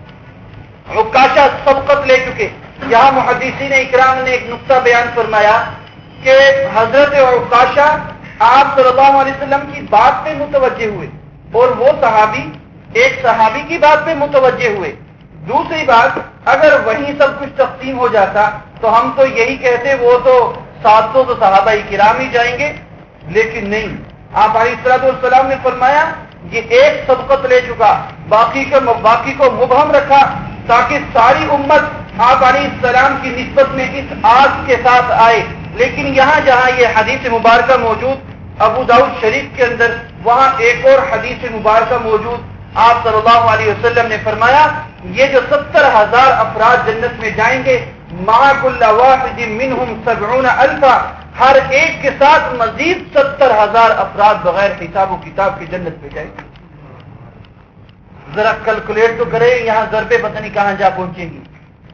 [SPEAKER 1] عکاشہ سبقت لے چکے. یہاں محدثین اکرام نے ایک نقطہ بیان فرمایا کہ حضرت عکاشہ آپ صلی اللہ علیہ وسلم کی بات پہ متوجہ ہوئے اور وہ صحابی ایک صحابی کی بات پہ متوجہ ہوئے. دوسری بات، اگر وہیں سب کچھ تقسیم ہو جاتا تو ہم تو یہی کہتے وہ تو سات سو تو صحابہ کرام ہی جائیں گے، لیکن نہیں. آپ علیہ الصلوۃ والسلام نے فرمایا یہ ایک سبقت لے چکا، باقی کو باقی کو مبہم رکھا تاکہ ساری امت آپ علیہ السلام کی نسبت میں اس آس کے ساتھ آئے. لیکن یہاں جہاں یہ حدیث مبارکہ موجود ابو داؤد شریف کے اندر، وہاں ایک اور حدیث مبارکہ موجود. آپ صلی اللہ علیہ وسلم نے فرمایا یہ جو ستر ہزار افراد جنت میں جائیں گے مع کل واحد منہم سبعون الفا، ہر ایک کے ساتھ مزید ستر ہزار افراد بغیر حساب و کتاب کی جنت میں جائیں گے. ذرا کیلکولیٹ تو کرے یہاں ضربے پتہ نہیں کہاں جا پہنچیں گی.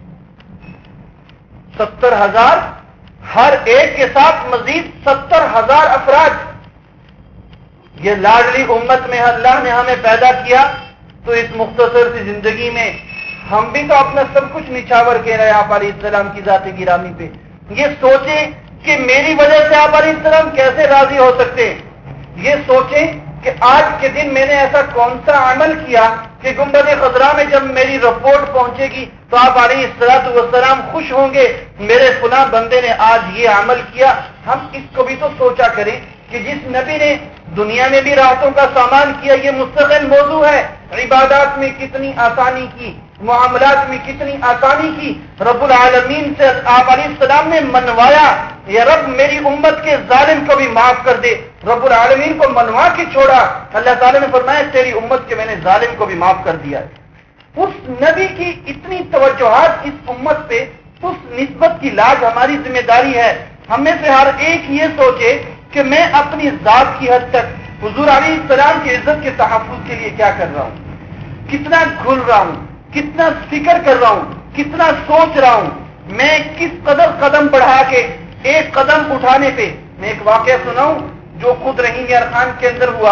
[SPEAKER 1] ستر ہزار، ہر ایک کے ساتھ مزید ستر ہزار افراد. یہ لاڈلی امت میں اللہ نے ہمیں پیدا کیا تو اس مختصر سی زندگی میں ہم بھی تو اپنا سب کچھ نچھاور کہہ رہے ہیں آپ علیہ السلام کی ذات گرامی پہ. یہ سوچیں کہ میری وجہ سے آپ علیہ السلام کیسے راضی ہو سکتے ہیں. یہ سوچیں کہ آج کے دن میں نے ایسا کون سا عمل کیا کہ گنبد خضرا میں جب میری رپورٹ پہنچے گی تو آپ علیہ الصلوۃ والسلام خوش ہوں گے میرے فلاں بندے نے آج یہ عمل کیا. ہم اس کو بھی تو سوچا کریں کہ جس نبی نے دنیا میں بھی راحتوں کا سامان کیا، یہ مستقل موضوع ہے. عبادات میں کتنی آسانی کی، معاملات میں کتنی آسانی کی. رب العالمین سے آپ علیہ السلام نے منوایا یا رب میری امت کے ظالم کو بھی معاف کر دے. رب العالمین کو منوا کے چھوڑا. اللہ تعالیٰ نے فرمایا تیری امت کے میں نے ظالم کو بھی معاف کر دیا. اس نبی کی اتنی توجہات اس امت پہ، اس نسبت کی لاج ہماری ذمہ داری ہے. ہم میں سے ہر ایک یہ سوچے کہ میں اپنی ذات کی حد تک حضور علیہ السلام کی عزت کے تحفظ کے لیے کیا کر رہا ہوں، کتنا گھل رہا ہوں، کتنا فکر کر رہا ہوں، کتنا سوچ رہا ہوں. میں کس قدر قدم بڑھا کے ایک قدم اٹھانے پہ. میں ایک واقعہ سناؤں جو خود رحیم یار خان کے اندر ہوا.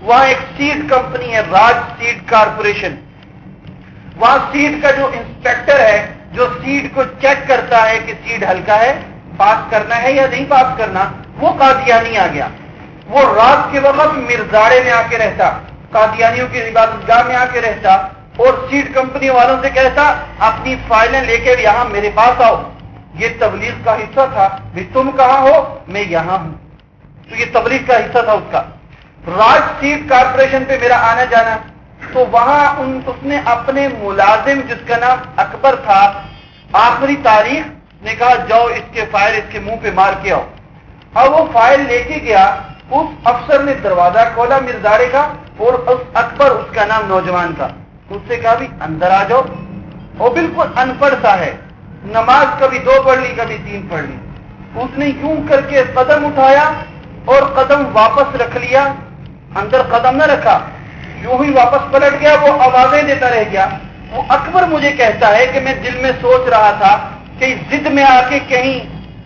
[SPEAKER 1] وہاں ایک سیڈ کمپنی ہے راج سیڈ کارپوریشن. وہاں سیڈ کا جو انسپیکٹر ہے جو سیڈ کو چیک کرتا ہے کہ سیڈ ہلکا ہے, پاس کرنا ہے یا نہیں پاس کرنا, وہ قادیانی آ گیا. وہ رات کے وقت مرزاڑے میں آ کے رہتا, قادیانیوں کی عبادت گاہ میں آ کے رہتا اور سیڈ کمپنی والوں سے کہتا اپنی فائلیں لے کے یہاں میرے پاس آؤ. یہ تبلیغ کا حصہ تھا, بھی تم کہاں ہو, میں یہاں ہوں. تو یہ تبلیغ کا حصہ تھا اس کا. راج سیڈ کارپوریشن پہ میرا آنا جانا, تو وہاں ان اس نے اپنے ملازم جس کا نام اکبر تھا, آخری تاریخ نے کہا جاؤ اس کے فائل اس کے منہ پہ مار کے آؤ. اور وہ فائل لے کے گیا. اس افسر نے دروازہ کھولا مرزاڑے کا, اور اس اکبر اس کا نام نوجوان تھا, اس سے کہا بھی اندر آ جاؤ. وہ بالکل ان پڑھ سا ہے, نماز کبھی دو پڑھ لی کبھی تین پڑھ لی. اس نے یوں کر کے قدم اٹھایا اور قدم واپس رکھ لیا, اندر قدم نہ رکھا, یوں ہی واپس پلٹ گیا. وہ آوازیں دیتا رہ گیا. وہ اکبر مجھے کہتا ہے کہ میں دل میں سوچ رہا تھا کہ ضد میں آ کے کہیں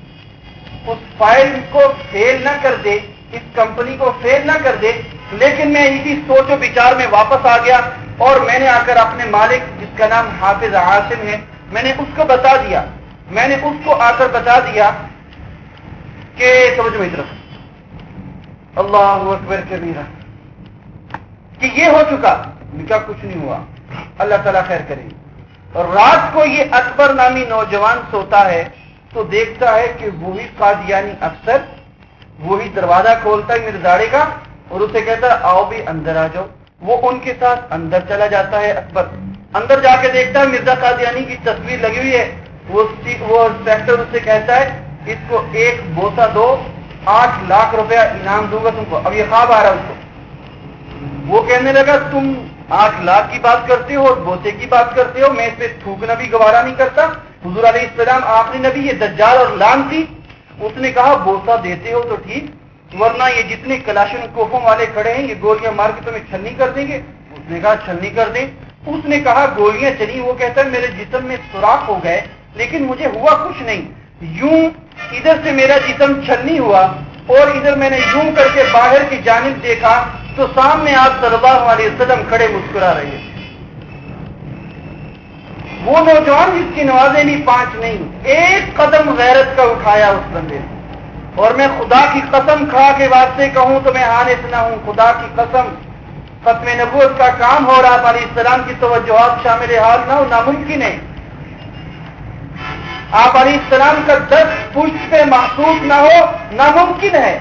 [SPEAKER 1] اس فائل کو فیل نہ کر دے, اس کمپنی کو فیل نہ کر دے. لیکن میں اسی سوچ و بچار میں واپس آ گیا اور میں نے آ کر اپنے مالک جس کا نام حافظ عاصم ہے, میں نے اس کو بتا دیا میں نے اس کو آ کر بتا دیا کہ توجہ میری طرف, اللہ اکبر کبیرہ, کہ یہ ہو چکا. کیا کچھ نہیں ہوا, اللہ تعالیٰ خیر کرے. اور رات کو یہ اکبر نامی نوجوان سوتا ہے تو دیکھتا ہے کہ وہی قادیانی افسر وہی دروازہ کھولتا ہے مرزاڑے کا اور اسے کہتا ہے آؤ بھی اندر آ جاؤ. وہ ان کے ساتھ اندر چلا جاتا ہے. اکبر اندر جا کے دیکھتا ہے مرزا قادیانی کی تصویر لگی ہوئی ہے. وہ وہ انسپیکٹر اس سے کہتا ہے اس کو ایک بوسہ دو, آٹھ لاکھ روپیہ انعام دوں گا تم کو. اب یہ خواب آ رہا اس کو. وہ کہنے لگا تم آٹھ لاکھ کی بات کرتے ہو اور بوسے کی بات کرتے ہو, میں اس پہ تھوکنا بھی گوارا نہیں کرتا. حضور علیہ السلام آخری نبی, یہ دجال اور لان تھی. اس نے کہا بوسہ دیتے ہو تو ٹھیک, ورنہ یہ جتنے کلاشن کوفوں والے کھڑے ہیں یہ گولیاں مار کے تمہیں چھلنی کر دیں گے. اس نے کہا چھلنی کر دیں. اس نے کہا گولیاں چلی. وہ کہتا ہے میرے جسم میں سوراخ ہو گئے لیکن مجھے ہوا کچھ نہیں. یوں ادھر سے میرا جسم چھلنی ہوا اور ادھر میں نے یوں کر کے باہر کی جانب دیکھا تو سامنے آپ صلی اللہ علیہ وسلم کھڑے مسکرا رہے ہیں. وہ نوجوان جس کی نمازیں بھی پانچ نہیں, ایک قدم غیرت کا اٹھایا اس بندے نے. اور میں خدا کی قسم کھا کے واسطے کہوں تو میں حانث نہ ہوں, خدا کی قسم ختم نبوت کا کام ہو رہا, علیہ السلام کی توجہات شامل حال نہ ہو, ناممکن ہے. آپ علیہ السلام کا دست پشت پہ محسوس نہ ہو, ناممکن ہے.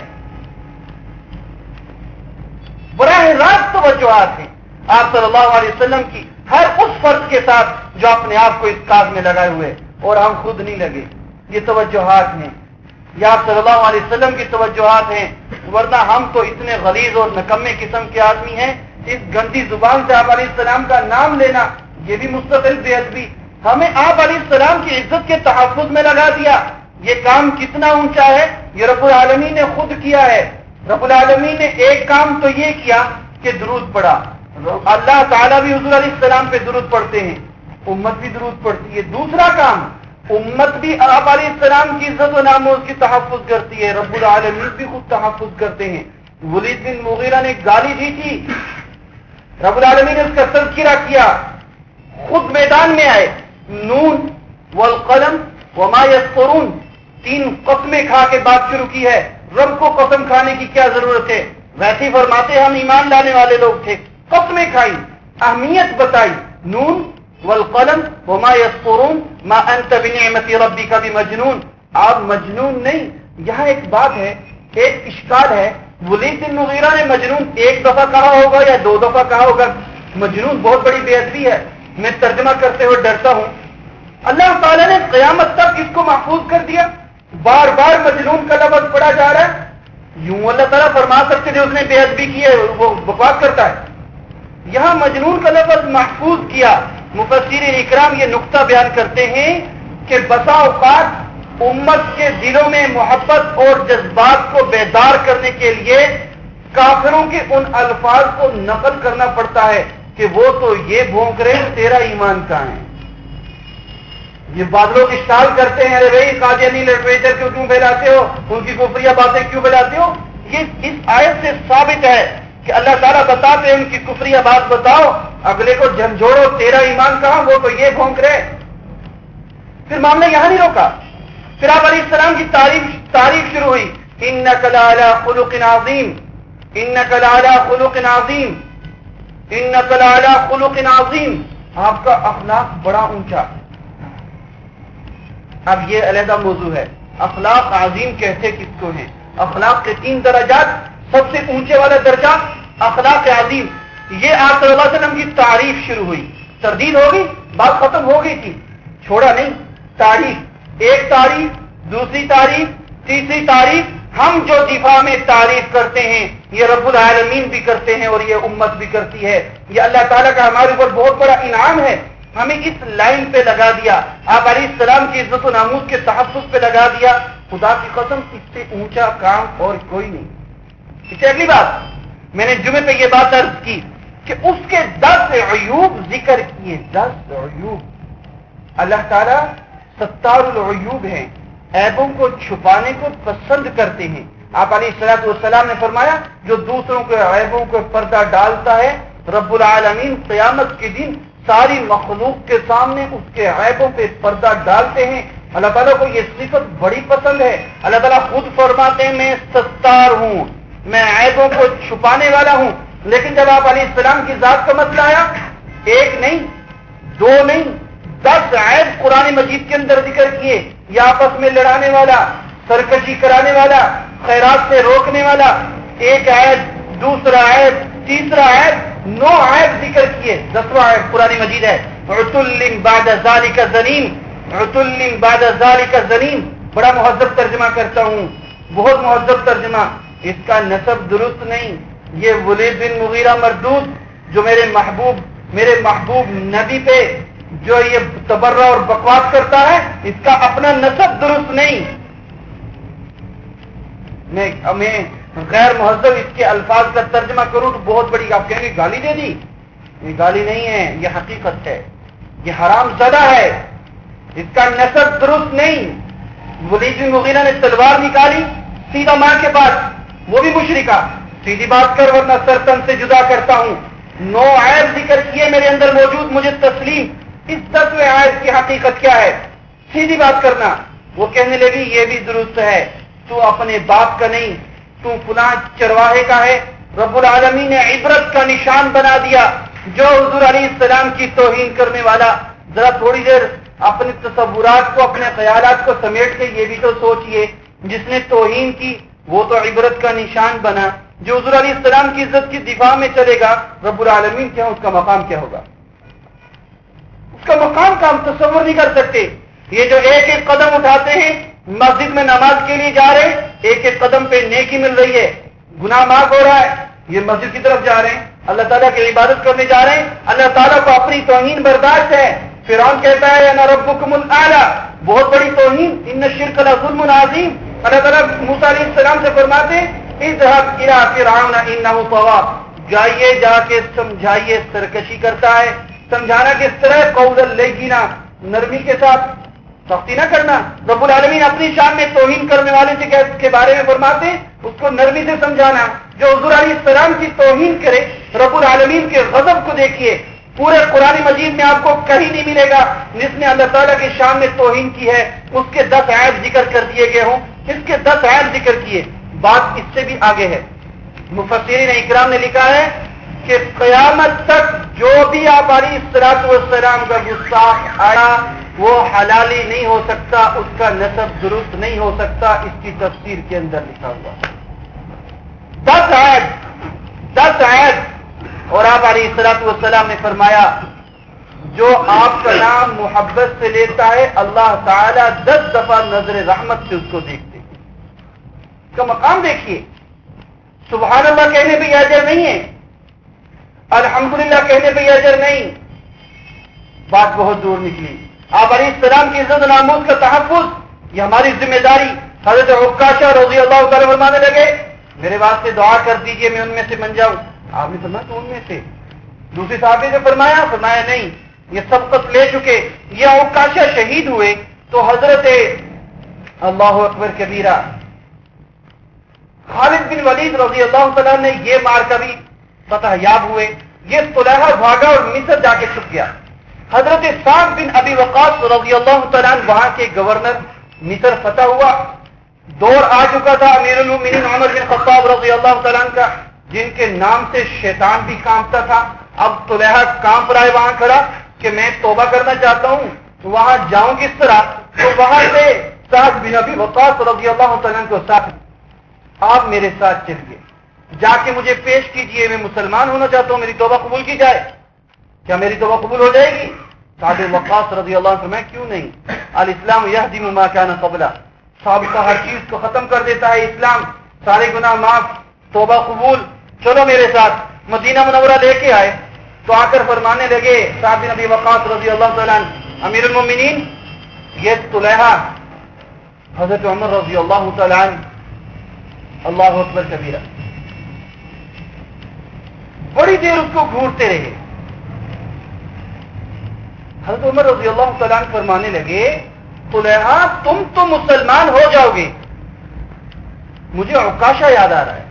[SPEAKER 1] براہ راست توجہات ہیں آپ صلی اللہ علیہ وسلم کی ہر اس فرد کے ساتھ جو اپنے آپ کو اس کاج میں لگائے ہوئے, اور ہم خود نہیں لگے. یہ توجہات ہیں, یہ آپ صلی اللہ علیہ وسلم کی توجہات ہیں. ورنہ ہم تو اتنے غلیظ اور نکمے قسم کے آدمی ہیں, اس گندی زبان سے آپ علیہ السلام کا نام لینا یہ بھی مستقل بے ادبی. ہمیں آپ علیہ السلام کی عزت کے تحفظ میں لگا دیا. یہ کام کتنا اونچا ہے, یہ رب العالمین نے خود کیا ہے. رب العالمین نے ایک کام تو یہ کیا کہ درود پڑھا. اللہ تعالیٰ بھی حضور علیہ السلام پہ درود پڑھتے ہیں, امت بھی درود پڑھتی ہے. دوسرا کام, امت بھی آپ علیہ السلام کی عزت و ناموز کی تحفظ کرتی ہے, رب العالمین بھی خود تحفظ کرتے ہیں. ولید بن مغیرہ نے گالی دی تھی, رب العالمین نے اس کا تذکرہ کیا, خود میدان میں آئے. نون والقلم وما یسطرون, تین قسمیں کھا کے بات شروع کی ہے. رب کو قسم کھانے کی کیا ضرورت ہے, ویسے ہی فرماتے ہم ایمان لانے والے لوگ تھے. قسمیں کھائی, اہمیت بتائی. نون والقلم وما یسطرون ما انت بنعمت ربک بمجنون. آپ مجنون نہیں. یہاں ایک بات ہے, ایک اشکال ہے. ولید بن مغیرہ نے مجنون ایک دفعہ کہا ہوگا یا دو دفعہ کہا ہوگا. مجنون بہت بڑی بے ادبی ہے, میں ترجمہ کرتے ہوئے ڈرتا ہوں. اللہ تعالیٰ نے قیامت تک اس کو محفوظ کر دیا. بار بار مجنون کا لفظ پڑھا جا رہا ہے. یوں اللہ تعالیٰ فرما سکتے تھے اس نے بے ادبی کی ہے, وہ بکواس کرتا ہے. یہاں مجنون کا لفظ محفوظ کیا. مفسرین اکرام یہ نقطہ بیان کرتے ہیں کہ بسا اوقات امت کے دلوں میں محبت اور جذبات کو بیدار کرنے کے لیے کافروں کے ان الفاظ کو نقل کرنا پڑتا ہے کہ وہ تو یہ بھونک رہے ہیں, تیرا ایمان کہاں ہے. یہ بعض لوگ اشتعال کرتے ہیں, ارے بھائی قادیانی لٹریچر کیوں کیوں پھیلاتے ہو, ان کی کفریہ باتیں کیوں پھیلاتے ہو. یہ اس آیت سے ثابت ہے کہ اللہ تعالیٰ بتاتے ہیں ان کی کفریہ بات بتاؤ، اگلے کو جھنجھوڑو، تیرا ایمان کہاں، وہ تو یہ بھونک رہے۔ پھر معاملہ یہاں نہیں روکا، پھر آپ علیہ السلام کی تعریف تعریف شروع ہوئی، انک لعلی خلق عظیم، انک لعلی خلق عظیم، انک لعلی خلق عظیم، آپ کا اخلاق بڑا اونچا۔ اب یہ علیحدہ موضوع ہے، اخلاق عظیم کہتے کس کو ہیں؟ اخلاق کے تین درجات، سب سے اونچے والا درجہ اخلاق عظیم، یہ آپ صلی اللہ علیہ وسلم کی تعریف شروع ہوئی، تردید ہوگی، بات ختم ہو گئی تھی، چھوڑا نہیں، تعریف، ایک تعریف، دوسری تعریف، تیسری تعریف، ہم جو دفاع میں تعریف کرتے ہیں یہ رب العالمین بھی کرتے ہیں اور یہ امت بھی کرتی ہے، یہ اللہ تعالیٰ کا ہمارے اوپر بہت بڑا انعام ہے، ہمیں اس لائن پہ لگا دیا، آپ علیہ السلام کی عزت و ناموس کے تحفظ پہ لگا دیا، خدا کی قسم اس سے اونچا کام اور کوئی نہیں۔ اس سے اگلی بات، میں نے جمعے پہ یہ بات عرض کی کہ اس کے دس عیوب ذکر کیے، دس عیوب۔ اللہ تعالیٰ ستار العیوب ہیں، عیبوں کو چھپانے کو پسند کرتے ہیں۔ آپ علیہ الصلوۃ والسلام نے فرمایا جو دوسروں کے عیبوں کو پردہ ڈالتا ہے، رب العالمین قیامت کے دن ساری مخلوق کے سامنے اس کے عیبوں پہ پردہ ڈالتے ہیں۔ اللہ تعالیٰ کو یہ صفت بڑی پسند ہے۔ اللہ تعالیٰ خود فرماتے ہیں میں ستار ہوں، میں عیبوں کو چھپانے والا ہوں۔ لیکن جب آپ علیہ السلام کی ذات کا مسئلہ آیا، ایک نہیں، دو نہیں، دس عیب قرآن مجید کے اندر ذکر کیے، یہ آپس میں لڑانے والا، سرکشی کرانے والا، خیرات سے روکنے والا، ایک عیب، دوسرا عیب، تیسرا عیب، نو عیب ذکر کیے، دسواں عیب قرآن مجید ہے، عتل بعد ذالک زنیم، عتل بعد ذالک زنیم۔ بڑا مہذب ترجمہ کرتا ہوں، بہت مہذب ترجمہ، اس کا نسب درست نہیں، یہ ولید بن مغیرہ مردود جو میرے محبوب میرے محبوب نبی پہ جو یہ تبرہ اور بکواس کرتا ہے، اس کا اپنا نسب درست نہیں۔ میں میں غیر مہذب اس کے الفاظ کا ترجمہ کروں تو بہت بڑی، آپ کہیں گے گالی دے دی، یہ گالی نہیں ہے، یہ حقیقت ہے، یہ حرام زدہ ہے، اس کا نسب درست نہیں۔ ولید بن مغیرہ نے تلوار نکالی، سیدھا ماں کے پاس، وہ بھی مشرکہ، سیدھی بات کر ورنہ سر تن سے جدا کرتا ہوں۔ نو عیب ذکر کیے میرے اندر موجود، مجھے تسلیم۔ اس دسویں عیب کی حقیقت کیا ہے؟ سیدھی بات کرنا۔ وہ کہنے لگی یہ بھی درست ہے، تو اپنے باپ کا نہیں، تو فلاں چرواہے کا ہے۔ رب العالمین نے عبرت کا نشان بنا دیا جو حضور علیہ السلام کی توہین کرنے والا، ذرا تھوڑی دیر اپنے تصورات کو، اپنے خیالات کو سمیٹ کے یہ بھی تو سوچئے، جس نے توہین کی وہ تو عبرت کا نشان بنا، جو حضور علیہ السلام کی عزت کی دفاع میں چلے گا، رب العالمین کیا اس کا مقام کیا ہوگا؟ اس کا مقام کا ہم تصور نہیں کر سکتے۔ یہ جو ایک ایک قدم اٹھاتے ہیں، مسجد میں نماز کے لیے جا رہے ہیں، ایک ایک قدم پہ نیکی مل رہی ہے، گناہ معاف ہو رہا ہے، یہ مسجد کی طرف جا رہے ہیں، اللہ تعالیٰ کی عبادت کرنے جا رہے ہیں، اللہ تعالیٰ کو اپنی توہین برداشت ہے۔ فرعون کہتا ہے انا ربکم الاعلی، بہت بڑی توہین، ان الشرک لظلم عظیم۔ اللہ تعالیٰ موسیٰ علیہ السلام سے فرماتے ہیں اذهب الى فرعون انه طغى، جائیے جا کے سمجھائیے، سرکشی کرتا ہے۔ سمجھانا کس طرح؟ قولا لینا، نرمی کے ساتھ، سختی نہ کرنا۔ رب العالمین اپنی شان میں توہین کرنے والے سے کے بارے میں فرماتے ہیں اس کو نرمی سے سمجھانا۔ جو حضور علیہ السلام کی توہین کرے، رب العالمین کے غضب کو دیکھیے، پورے قرآن مجید میں آپ کو کہیں نہیں ملے گا جس نے اللہ تعالیٰ کی شان میں توہین کی ہے اس کے دس عیب ذکر کر دیے گئے ہوں، اس کے دس عیب ذکر کیے۔ بات اس سے بھی آگے ہے، مفسرین اکرام نے لکھا ہے کہ قیامت تک جو بھی آپ علیہ الصلوۃ والسلام کا گستاخ آیا وہ حلالی نہیں ہو سکتا، اس کا نسب درست نہیں ہو سکتا، اس کی تفسیر کے اندر لکھا ہوا دس عیب، دس عیب۔ اور آپ علیہ الصلوۃ والسلام نے فرمایا جو آپ کا نام محبت سے لیتا ہے اللہ تعالیٰ دس دفعہ نظر رحمت سے اس کو دیکھتے ہیں۔ اس کا مقام دیکھیے، سبحان اللہ کہنے پہ اجر نہیں ہے، الحمدللہ کہنے پہ اجر نہیں، بات بہت دور نکلی۔ آپ علیہ السلام کی عزت و ناموس کا تحفظ یہ ہماری ذمہ داری۔ حضرت عکاشہ رضی اللہ تعالیٰ فرمانے لگے میرے واسطے دعا کر دیجئے میں ان میں سے بن جاؤں۔ آپ نے فرمایا تو ان میں سے؟ دوسری صحابی نے فرمایا فرمایا نہیں، یہ سبقت لے چکے، یہ عکاشہ شہید ہوئے تو حضرت اللہ اکبر کبیرہ خالد بن ولید رضی اللہ تعالیٰ نے یہ مارکا بھی فتح یاب ہوئے. یہ طلحہ بھاگا اور مصر جا کے چھپ گیا. حضرت سعد بن ابی وقاص رضی اللہ تعالیٰ عنہ وہاں کے گورنر، مصر فتح ہوا. دور آ چکا تھا امیر المومنین عمر بن خطاب رضی اللہ تعالیٰ عنہ کا، جن کے نام سے شیطان بھی کانپتا تھا. اب طلحہ کانپ رہا ہے وہاں کھڑا کہ میں توبہ کرنا چاہتا ہوں، وہاں جاؤں کس طرح؟ تو وہاں سے سعد بن ابی وقاص رضی اللہ تعالیٰ عنہ کو ساتھ، آپ میرے ساتھ چلیے، جا کے مجھے پیش کیجئے، میں مسلمان ہونا چاہتا ہوں، میری توبہ قبول کی جائے. کیا میری توبہ قبول ہو جائے گی؟ سعد بن وقاص رضی اللہ عنہ میں کیوں نہیں، الاسلام یہدم ما کان قبلہ، سابقہ ہر چیز کو ختم کر دیتا ہے اسلام، سارے گناہ معاف، توبہ قبول، چلو میرے ساتھ. مدینہ منورہ لے کے آئے تو آ کر فرمانے لگے سعد بن ابی وقاص رضی اللہ تعالیٰ عنہ، امیر المومنین یہ طلحہ حضرت عمر رضی اللہ تعالیٰ عنہ، اللہ اکبر کبیرہ. بڑی دیر اس کو گھورتے رہے. حضرت عمر رضی اللہ تعالیٰ عنہ فرمانے لگے طلحہ تم تو مسلمان ہو جاؤ گے، مجھے عکاشہ یاد آ رہا ہے،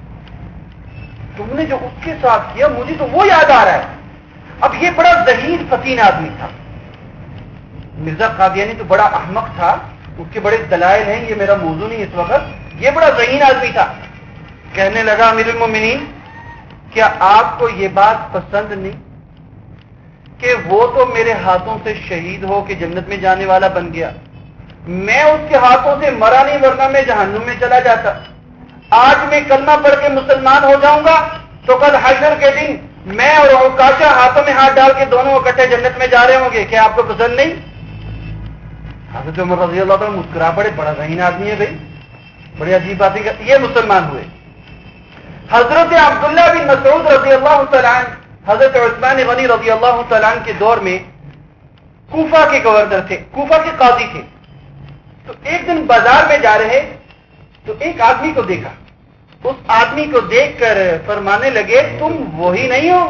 [SPEAKER 1] تم نے جو اس کے ساتھ کیا مجھے تو وہ یاد آ رہا ہے. اب یہ بڑا ذہین فتین آدمی تھا، مرزا قادیانی تو بڑا احمق تھا، اس کے بڑے دلائل ہیں، یہ میرا موضوع نہیں اس وقت. یہ بڑا ذہین آدمی تھا. کہنے لگا امیر المومنین کیا آپ کو یہ بات پسند نہیں کہ وہ تو میرے ہاتھوں سے شہید ہو کے جنت میں جانے والا بن گیا، میں اس کے ہاتھوں سے مرا نہیں ورنہ میں جہنم میں چلا جاتا. آج میں کلمہ پڑھ کے مسلمان ہو جاؤں گا تو کل حشر کے دن میں اور عکاشہ ہاتھوں میں ہاتھ ڈال کے دونوں اکٹھے جنت میں جا رہے ہوں گے. کیا آپ کو پسند نہیں؟ حضرت عمر رضی اللہ تعالیٰ مسکرا پڑے، بڑا ذہین آدمی ہے بھائی، بڑی عجیب باتیں کرتے. یہ مسلمان ہوئے. حضرت عبداللہ بن مسعود رضی اللہ تعالیٰ عنہ حضرت عثمان غنی رضی اللہ تعالیٰ عنہ کے دور میں کوفہ کے گورنر تھے، کوفہ کے قاضی تھے. تو ایک دن بازار میں جا رہے تو ایک آدمی کو دیکھا. اس آدمی کو دیکھ کر فرمانے لگے تم وہی نہیں ہو،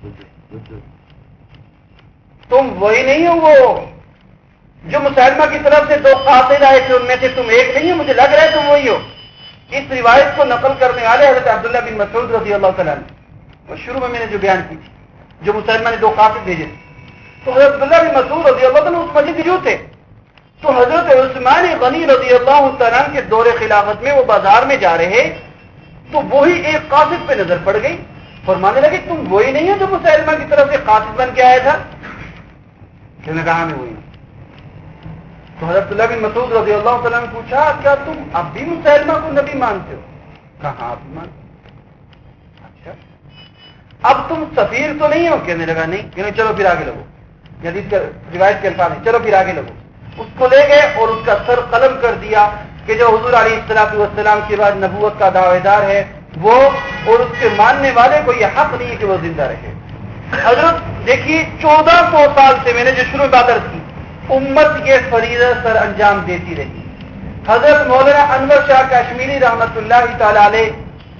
[SPEAKER 1] تم وہی نہیں ہو وہ جو مسلمہ کی طرف سے دو قاصد آئے تھے، ان میں سے تم ایک نہیں ہو، مجھے لگ رہا ہے تم وہی ہو. اس روایت کو نقل کرنے والے حضرت عبداللہ بن مسعود رضی اللہ تعالیٰ عنہ، اور شروع میں میں نے جو بیان کی تھی، جو مسلمہ نے دو قاصد بھیجے تھے، تو حضرت عبداللہ بن مسعود رضی اللہ تعالیٰ عنہ اس مسجد موجود تھے. تو حضرت عثمان غنی رضی اللہ تعالیٰ عنہ کے دور خلافت میں وہ بازار میں جا رہے تو وہی ایک قاصد پہ نظر پڑ گئی. فرمانے لگے تم وہی نہیں ہو جو مسلمہ کی طرف سے قاصد بن کے آیا تھا؟ کہ نے کہا میں وہی ہوں. تو حضرت عبداللہ بن مسعود رضی اللہ تعالیٰ نے پوچھا کیا تم اب بھی مسلمہ کو نبی مانتے ہو؟ کہا آپ بھی مانتے. اچھا اب تم سفیر تو نہیں ہو؟ کہنے لگا نہیں. کہنے چلو پھر آگے لگو، حدیث کا روایت کے الفاظ ہیں، چلو پھر آگے لگو. اس کو لے گئے اور اس کا سر قلم کر دیا کہ جو حضور علیہ الصلوۃ والسلام کے بعد نبوت کا دعوے دار ہے وہ، اور اس کے ماننے والے کو یہ حق نہیں ہے کہ وہ زندہ رہے. حضرت دیکھیے چودہ سو سال سے میں نے جو شروع بات کی امت یہ فریضہ سر انجام دیتی رہی. حضرت مولانا انور شاہ کشمیری رحمت اللہ تعالی علیہ،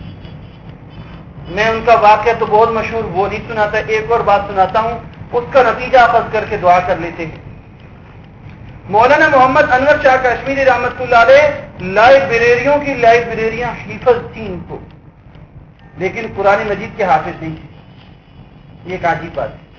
[SPEAKER 1] میں ان کا واقعہ تو بہت مشہور وہ نہیں سناتا، ایک اور بات سناتا ہوں، اس کا نتیجہ اخذ کر کے دعا کر لیتے ہیں. مولانا محمد انور شاہ کشمیری رحمت اللہ علیہ لائبریریوں کی لائبریریاں حفظ تھیں ان کو، لیکن قرآن مجید کے حافظ نہیں تھے. یہ ایک عجیب بات ہے.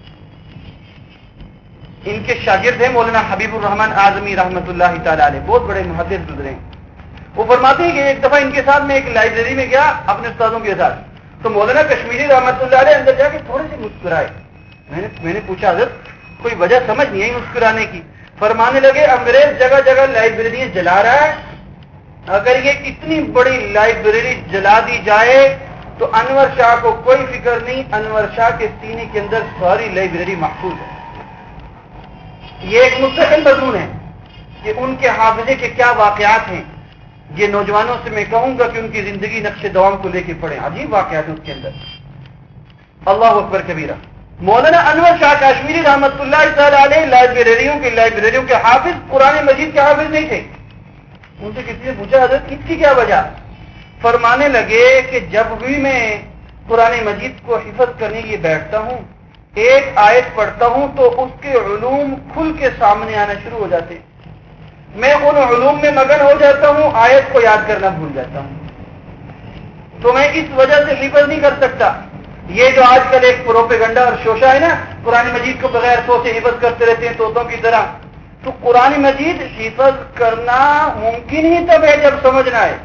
[SPEAKER 1] ان کے شاگرد ہیں مولانا حبیب الرحمن اعظمی رحمت اللہ تعالی علیہ، بہت بڑے محدث گزرے ہیں. وہ فرماتے ہیں کہ ایک دفعہ ان کے ساتھ میں ایک لائبریری میں گیا اپنے استادوں کے ساتھ، تو مولانا کشمیری رحمت اللہ علیہ اندر جا کے تھوڑے سے مسکرائے. میں نے میں نے پوچھا حضرت کوئی وجہ سمجھ نہیں آئی مسکرانے کی؟ فرمانے لگے انگریز جگہ جگہ لائبریریاں جلا رہا ہے، اگر یہ اتنی بڑی لائبریری جلا دی جائے تو انور شاہ کو کوئی فکر نہیں، انور شاہ کے سینے کے اندر ساری لائبریری محفوظ ہے. یہ ایک مستقل مضمون ہے کہ ان کے حافظے کے کیا واقعات ہیں. یہ نوجوانوں سے میں کہوں گا کہ ان کی زندگی نقش دوام کو لے کے پڑھیں، عجیب واقعات ہیں اس کے اندر. اللہ اکبر کبیرہ. مولانا انور شاہ کشمیری رحمت اللہ تعالی علیہ لائبریریوں کے لائبریریوں کے حافظ، قرآن مجید کے حافظ نہیں تھے. ان سے کسی نے پوچھا حضرت اس کی کیا وجہ؟ فرمانے لگے کہ جب بھی میں قرآن مجید کو حفظ کرنے کے لیے بیٹھتا ہوں، ایک آیت پڑھتا ہوں تو اس کے علوم کھل کے سامنے آنا شروع ہو جاتے، میں ان علوم میں مگن ہو جاتا ہوں، آیت کو یاد کرنا بھول جاتا ہوں. تو میں اس وجہ سے حفظ نہیں کر سکتا. یہ جو آج کل ایک پروپیگنڈا اور شوشہ ہے نا، قرآن مجید کو بغیر سوچے حفظ کرتے رہتے ہیں طوطوں کی طرح، تو قرآن مجید حفظ کرنا ممکن ہی تب ہے جب سمجھنا ہے،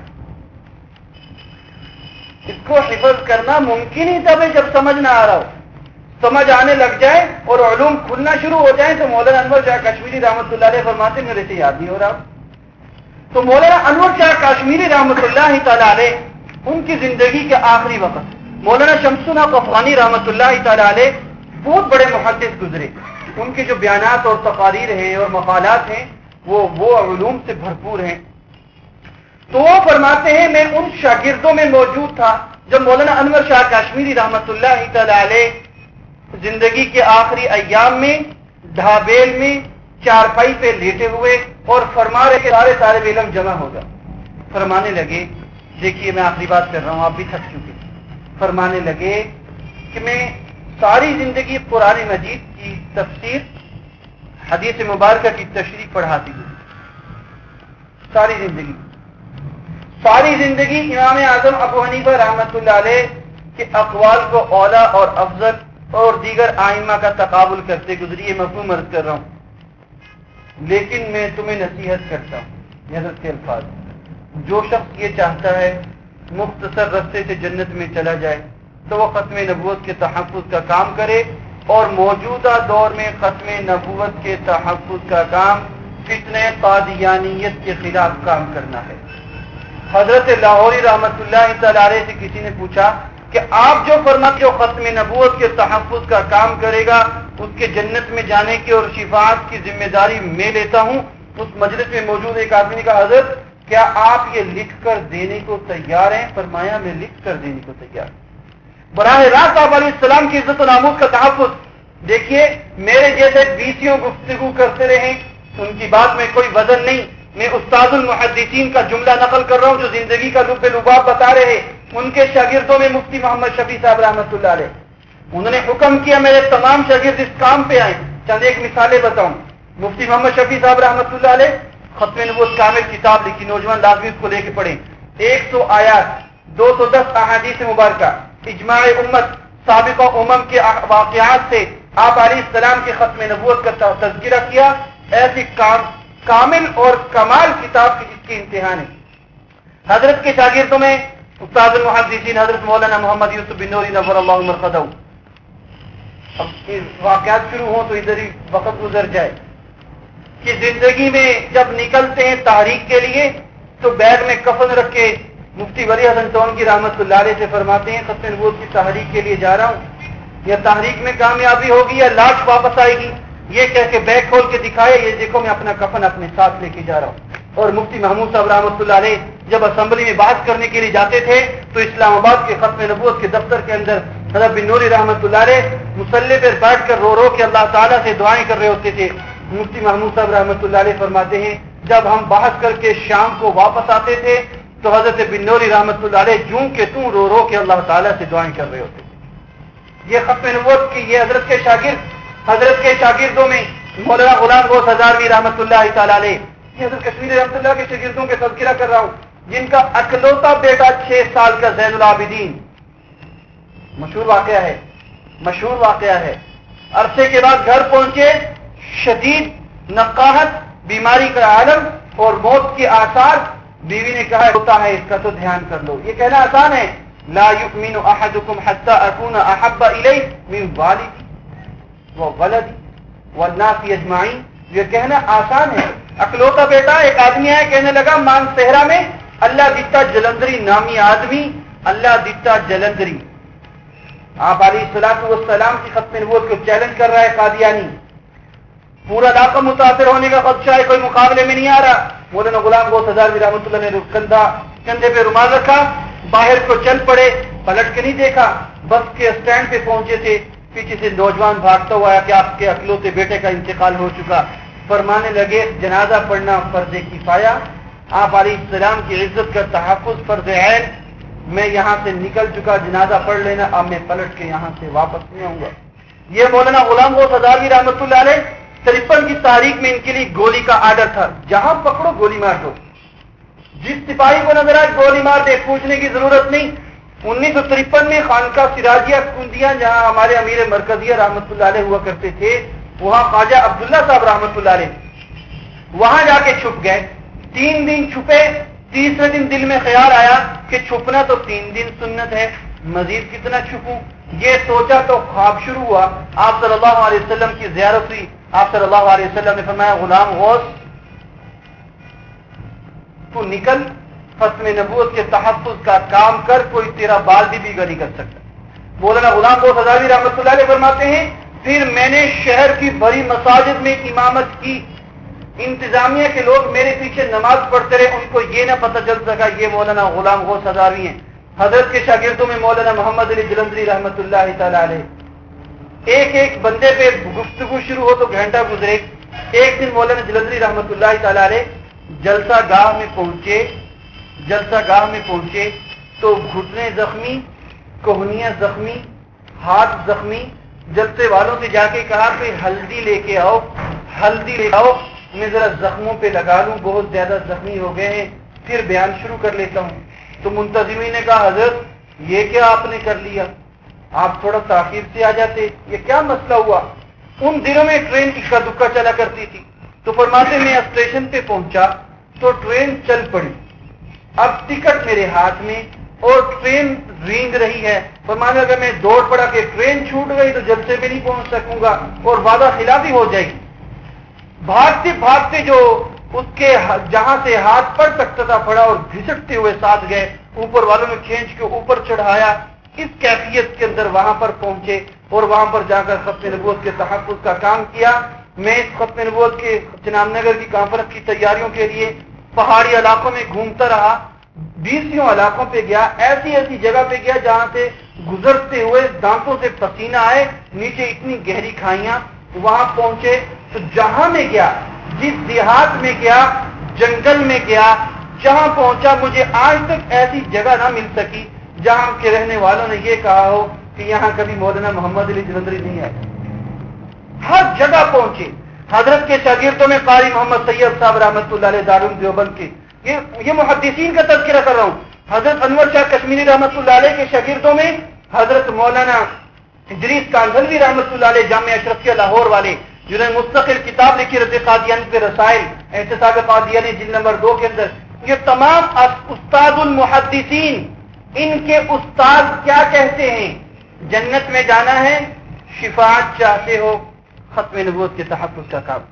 [SPEAKER 1] اس کو حفظ کرنا ممکن ہی تب ہے جب سمجھنا آ رہا ہو، سمجھ آنے لگ جائے اور علوم کھلنا شروع ہو جائیں تو مولانا انور شاہ کشمیری رحمۃ اللہ علیہ فرماتے میرے سے یاد نہیں ہو رہا. تو مولانا انور شاہ کشمیری رحمۃ اللہ تعالی علیہ ان کی زندگی کے آخری وقت مولانا شمس الحق افغانی رحمۃ اللہ تعالی علیہ بہت بڑے محدث گزرے، ان کے جو بیانات اور تقاریر ہیں اور مقالات ہیں وہ وہ علوم سے بھرپور ہیں. تو وہ فرماتے ہیں میں ان شاگردوں میں موجود تھا جب مولانا انور شاہ کشمیری رحمۃ اللہ تعالی علیہ زندگی کے آخری ایام میں ڈھابیل میں چارپائی پہ لیٹے ہوئے اور فرما رہے کہ سارے طالب علم جمع ہوگا. فرمانے لگے، دیکھیے میں آخری بات کر رہا ہوں، آپ بھی تھک چکے. فرمانے لگے کہ میں ساری زندگی قرآن مجید کی تفسیر، حدیث مبارکہ کی تشریح پڑھاتی ہوں، ساری زندگی ساری زندگی امام اعظم ابو حنیفہ رحمۃ اللہ علیہ کے اقوال کو اولا اور افضل اور دیگر آئمہ کا تقابل کرتے گزری. یہ مفہوم عرض کر رہا ہوں، لیکن میں تمہیں نصیحت کرتا ہوں، حضرت کے الفاظ، جو شخص یہ چاہتا ہے مختصر رستے سے جنت میں چلا جائے تو وہ ختم نبوت کے تحفظ کا کام کرے، اور موجودہ دور میں ختم نبوت کے تحفظ کا کام فتنہ قادیانیت کے خلاف کام کرنا ہے. حضرت لاہوری رحمت اللہ تعالی علیہ سے کسی نے پوچھا کہ آپ جو فرماتے جو ختم نبوت کے تحفظ کا کام کرے گا اس کے جنت میں جانے کی اور شفاعت کی ذمہ داری میں لیتا ہوں. اس مجلس میں موجود ایک آدمی نے کہا حضرت کیا آپ یہ لکھ کر دینے کو تیار ہیں؟ فرمایا میں لکھ کر دینے کو تیار ہوں. براہ راست آپ علیہ السلام کی عزت و ناموس کا تحفظ. دیکھیے میرے جیسے بیسیوں گفتگو کرتے رہے، ان کی بات میں کوئی وزن نہیں. میں استاد المحدثین کا جملہ نقل کر رہا ہوں جو زندگی کا لب لباب بتا رہے. ان کے شاگردوں میں مفتی محمد شفیع صاحب رحمۃ اللہ علیہ، انہوں نے حکم کیا میرے تمام شاگرد اس کام پہ آئیں. چند ایک مثالیں بتاؤں. مفتی محمد شفیع صاحب رحمۃ اللہ علیہ ختم نبوت کامل کتاب لکھی، نوجوان لازمی اس کو لے کے پڑھیں. ایک سو آیات، دو سو دس احادیث مبارکہ، اجماع امت، سابقہ امم کے واقعات سے آپ علیہ السلام کی ختم نبوت کا تذکرہ کیا. ایسی کام کامل اور کمال کتاب کی جس کی انتہا نہیں. حضرت کے شاگردوں میں استاد المحدثین حضرت مولانا محمد یوسف بن نوری نور اللہ مرقدہ. اب واقعات شروع ہوں تو ادھر ہی وقت گزر جائے کہ زندگی میں جب نکلتے ہیں تحریک کے لیے تو بیگ میں کفن رکھ کے مفتی ولی حسن ٹون کی رحمت اللہ علیہ سے فرماتے ہیں ختم نبوت کی تحریک کے لیے جا رہا ہوں، یا تحریک میں کامیابی ہوگی یا لاش واپس آئے گی. یہ کہہ کے بیگ کھول کے دکھائے، یہ دیکھو میں اپنا کفن اپنے ساتھ لے کے جا رہا ہوں. اور مفتی محمود صاحب رحمۃ اللہ علیہ جب اسمبلی میں بات کرنے کے لیے جاتے تھے تو اسلام آباد کے ختم نبوت کے دفتر کے اندر حضرت بن نوری رحمۃ اللہ علیہ مصلی پر بیٹھ کر رو رو کے اللہ تعالیٰ سے دعائیں کر رہے ہوتے تھے. مفتی محمود صاحب رحمۃ اللہ علیہ فرماتے ہیں جب ہم بحث کر کے شام کو واپس آتے تھے تو حضرت بن نوری رحمۃ اللہ علیہ جوں کہ توں رو رو کے اللہ تعالیٰ سے دعائیں کر رہے ہوتے. یہ ختم نبوت کی یہ حضرت کے شاگرد، حضرت کے شاگردوں میں مولانا غلام غوث ہزاروی رحمۃ اللہ تعالی علیہ، یہ حضرت کشمیری رحمۃ اللہ کے شاگردوں کے تذکرہ کر رہا ہوں، جن کا اکلوتا بیٹا چھ سال کا زین العابدین، مشہور واقعہ ہے مشہور واقعہ ہے عرصے کے بعد گھر پہنچے، شدید نقاہت، بیماری کا عالم اور موت کے آثار. بیوی نے کہا ہوتا ہے اس کا تو دھیان کر لو. یہ کہنا آسان ہے، لا یؤمن احدکم حتی اکون احب الیہ من والدی وولدی والناس اجمعین. یہ کہنا آسان ہے. اکلوتا بیٹا ایک آدمی ہے، کہنے لگا مان صحرا میں اللہ دیتا جلندری نامی آدمی، اللہ دیتا جلندری. آپ علیہ الصلوۃ والسلام کی ختم نبوت کو چیلنج کر رہا ہے قادیانی. پورا علاقہ متاثر ہونے کا خدشہ ہے، کوئی مقابلے میں نہیں آ رہا. مولانا غلام غوث ہزاروی رحمۃ اللہ نے کندھا کندھے پہ رومال رکھا، باہر کو چل پڑے، پلٹ کے نہیں دیکھا. بس کے اسٹینڈ پہ پہنچے تھے، پیچھے سے نوجوان بھاگتا ہوا آیا کہ آپ کے اکلوتے بیٹے کا انتقال ہو چکا. فرمانے لگے جنازہ پڑھنا فرض کفایہ، آپ علیہ السلام کی عزت کا تحفظ فرض عین. میں یہاں سے نکل چکا، جنازہ پڑھ لینا، اب میں پلٹ کے یہاں سے واپس نہیں آؤں گا. یہ مولانا غلام غوث ہزاروی رحمۃ اللہ علیہ ترپن کی تاریخ میں ان کے لیے گولی کا آرڈر تھا، جہاں پکڑو گولی مار دو، جس سپاہی کو نظر آئے گولی مار دے، پوچھنے کی ضرورت نہیں. انیس سو ترپن میں خانقاہ سراجیہ کندیاں جہاں ہمارے امیر مرکزیہ رحمت اللہ علیہ ہوا کرتے تھے، وہاں خواجہ عبداللہ صاحب رحمت اللہ علیہ وہاں جا کے چھپ گئے. تین دن چھپے. تیسرے دن دل میں خیال آیا کہ چھپنا تو تین دن سنت ہے، مزید کتنا چھپوں. یہ سوچا تو خواب شروع ہوا. آپ صلی اللہ علیہ وسلم کی زیارت ہوئی. آپ صلی اللہ علیہ وسلم نے فرمایا غلام غوث تو نکل، ختم نبوت کے تحفظ کا کام کر، کوئی تیرا بال بھی بگڑ نہیں کر سکتا. مولانا غلام غوث ہزاروی رحمۃ اللہ علیہ فرماتے ہیں پھر میں نے شہر کی بڑی مساجد میں امامت کی. انتظامیہ کے لوگ میرے پیچھے نماز پڑھتے رہے، ان کو یہ نہ پتہ چل سکا یہ مولانا غلام غوث ہزاروی ہیں. حضرت کے شاگردوں میں مولانا محمد علی جلندری رحمۃ اللہ تعالی علیہ. ایک ایک بندے پہ گفتگو شروع ہو تو گھنٹہ گزرے. ایک دن مولانا جلندری رحمۃ اللہ تعالی علیہ جلسہ گاہ میں پہنچے جلسہ گاہ میں پہنچے تو گھٹنے زخمی، کوہنیاں زخمی، ہاتھ زخمی. جلسے والوں سے جا کے کہا کہ ہلدی لے کے آؤ ہلدی لے آؤ میں ذرا زخموں پہ لگا لوں، بہت زیادہ زخمی ہو گئے ہیں، پھر بیان شروع کر لیتا ہوں. تو منتظمین نے کہا حضرت یہ کیا آپ نے کر لیا، آپ تھوڑا تاخیر سے آ جاتے، یہ کیا مسئلہ ہوا. ان دنوں میں ٹرین اکا دکا چلا کرتی تھی. تو فرماتے میں اسٹیشن پہ پہنچا تو ٹرین چل پڑی. اب ٹکٹ میرے ہاتھ میں اور ٹرین رینگ رہی ہے. فرمانے اگر میں دوڑ پڑا کہ ٹرین چھوٹ گئی تو جلسے میں نہیں پہنچ سکوں گا اور وعدہ خلافی ہو جائے گی. بھاگتے بھاگتے جو اس کے جہاں سے ہاتھ پڑ سکتا تھا پڑا اور گھسٹتے ہوئے ساتھ گئے. اوپر والوں نے کھینچ کے اوپر چڑھایا. اس کیفیت کے اندر وہاں پر پہنچے اور وہاں پر جا کر ختم نبوت کے تحفظ کا کام کیا. میں اس ختم نبوت کے چنام نگر کی کانفرنس کی تیاریوں کے لیے پہاڑی علاقوں میں گھومتا رہا. بیسوں علاقوں پہ گیا، ایسی ایسی جگہ پہ گیا جہاں سے گزرتے ہوئے دانتوں سے پسینہ آئے، نیچے اتنی گہری کھائیاں. وہاں پہنچے تو جہاں میں گیا، جس دیہات میں گیا، جنگل میں گیا، جہاں پہنچا مجھے آج تک ایسی جگہ نہ مل سکی جہاں کے رہنے والوں نے یہ کہا ہو کہ یہاں کبھی مولانا محمد علی جلندری نہیں آئے. ہر جگہ پہنچے. حضرت کے شاگردوں میں قاری محمد سید صاحب رحمۃ اللہ علیہ دارالعلوم دیوبند کے، یہ یہ محدثین کا تذکرہ کر رہا ہوں. حضرت انور شاہ کشمیری رحمۃ اللہ علیہ کے شاگردوں میں حضرت مولانا ادریس کانگھلوی رحمۃ اللہ علیہ جامعہ اشرفیہ لاہور والے، جنہوں نے مستقل کتاب لکھی رد قادیان پہ رسائل احتساب قادیانی جلد نمبر دو کے اندر. یہ تمام استاد المحدثین، ان کے استاد کیا کہتے ہیں؟ جنت میں جانا ہے، شفاعت چاہتے ہو، ختم نبوت کے تحفظ کا کام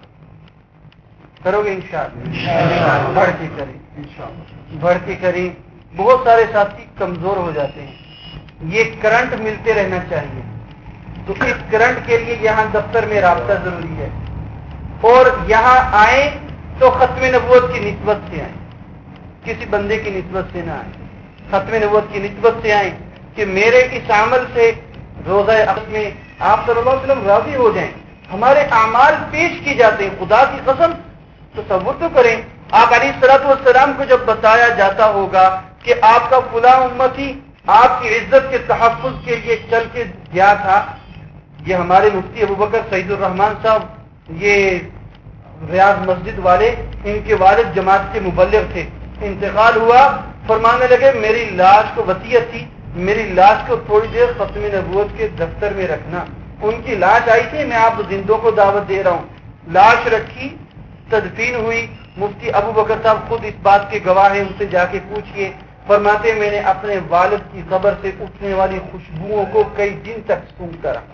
[SPEAKER 1] کرو گے انشاءاللہ. بڑھ کے کریں، بڑھ کے کریں. بہت سارے ساتھی کمزور ہو جاتے ہیں. یہ کرنٹ ملتے رہنا چاہیے. تو اس کرنٹ کے لیے یہاں دفتر میں رابطہ ضروری ہے، اور یہاں آئیں تو ختم نبوت کی نسبت سے آئیں، کسی بندے کی نسبت سے نہ آئیں. ختم نبوت کی نسبت سے آئیں کہ میرے اس عمل سے روزہ عقد میں آپ صلی اللہ علیہ وسلم راضی ہو جائیں. ہمارے اعمال پیش کی جاتے ہیں. خدا کی قسم تصور تو کریں، آپ علیہ الصلوۃ والسلام کو جب بتایا جاتا ہوگا کہ آپ کا فلاں امتی آپ کی عزت کے تحفظ کے لیے چل کے گیا تھا. یہ ہمارے مفتی ابوبکر سعید الرحمان صاحب، یہ ریاض مسجد والے، ان کے والد جماعت کے مبلغ تھے. انتقال ہوا، فرمانے لگے میری لاش کو وصیت تھی، میری لاش کو تھوڑی دیر ختم نبوت کے دفتر میں رکھنا. ان کی لاش آئی تھی، میں آپ زندوں کو دعوت دے رہا ہوں. لاش رکھی، تدفین ہوئی. مفتی ابوبکر صاحب خود اس بات کے گواہ ہیں، ان سے جا کے پوچھئے. فرماتے میں نے اپنے والد کی قبر سے اٹھنے والی خوشبوؤں کو کئی دن تک سونگتا رہا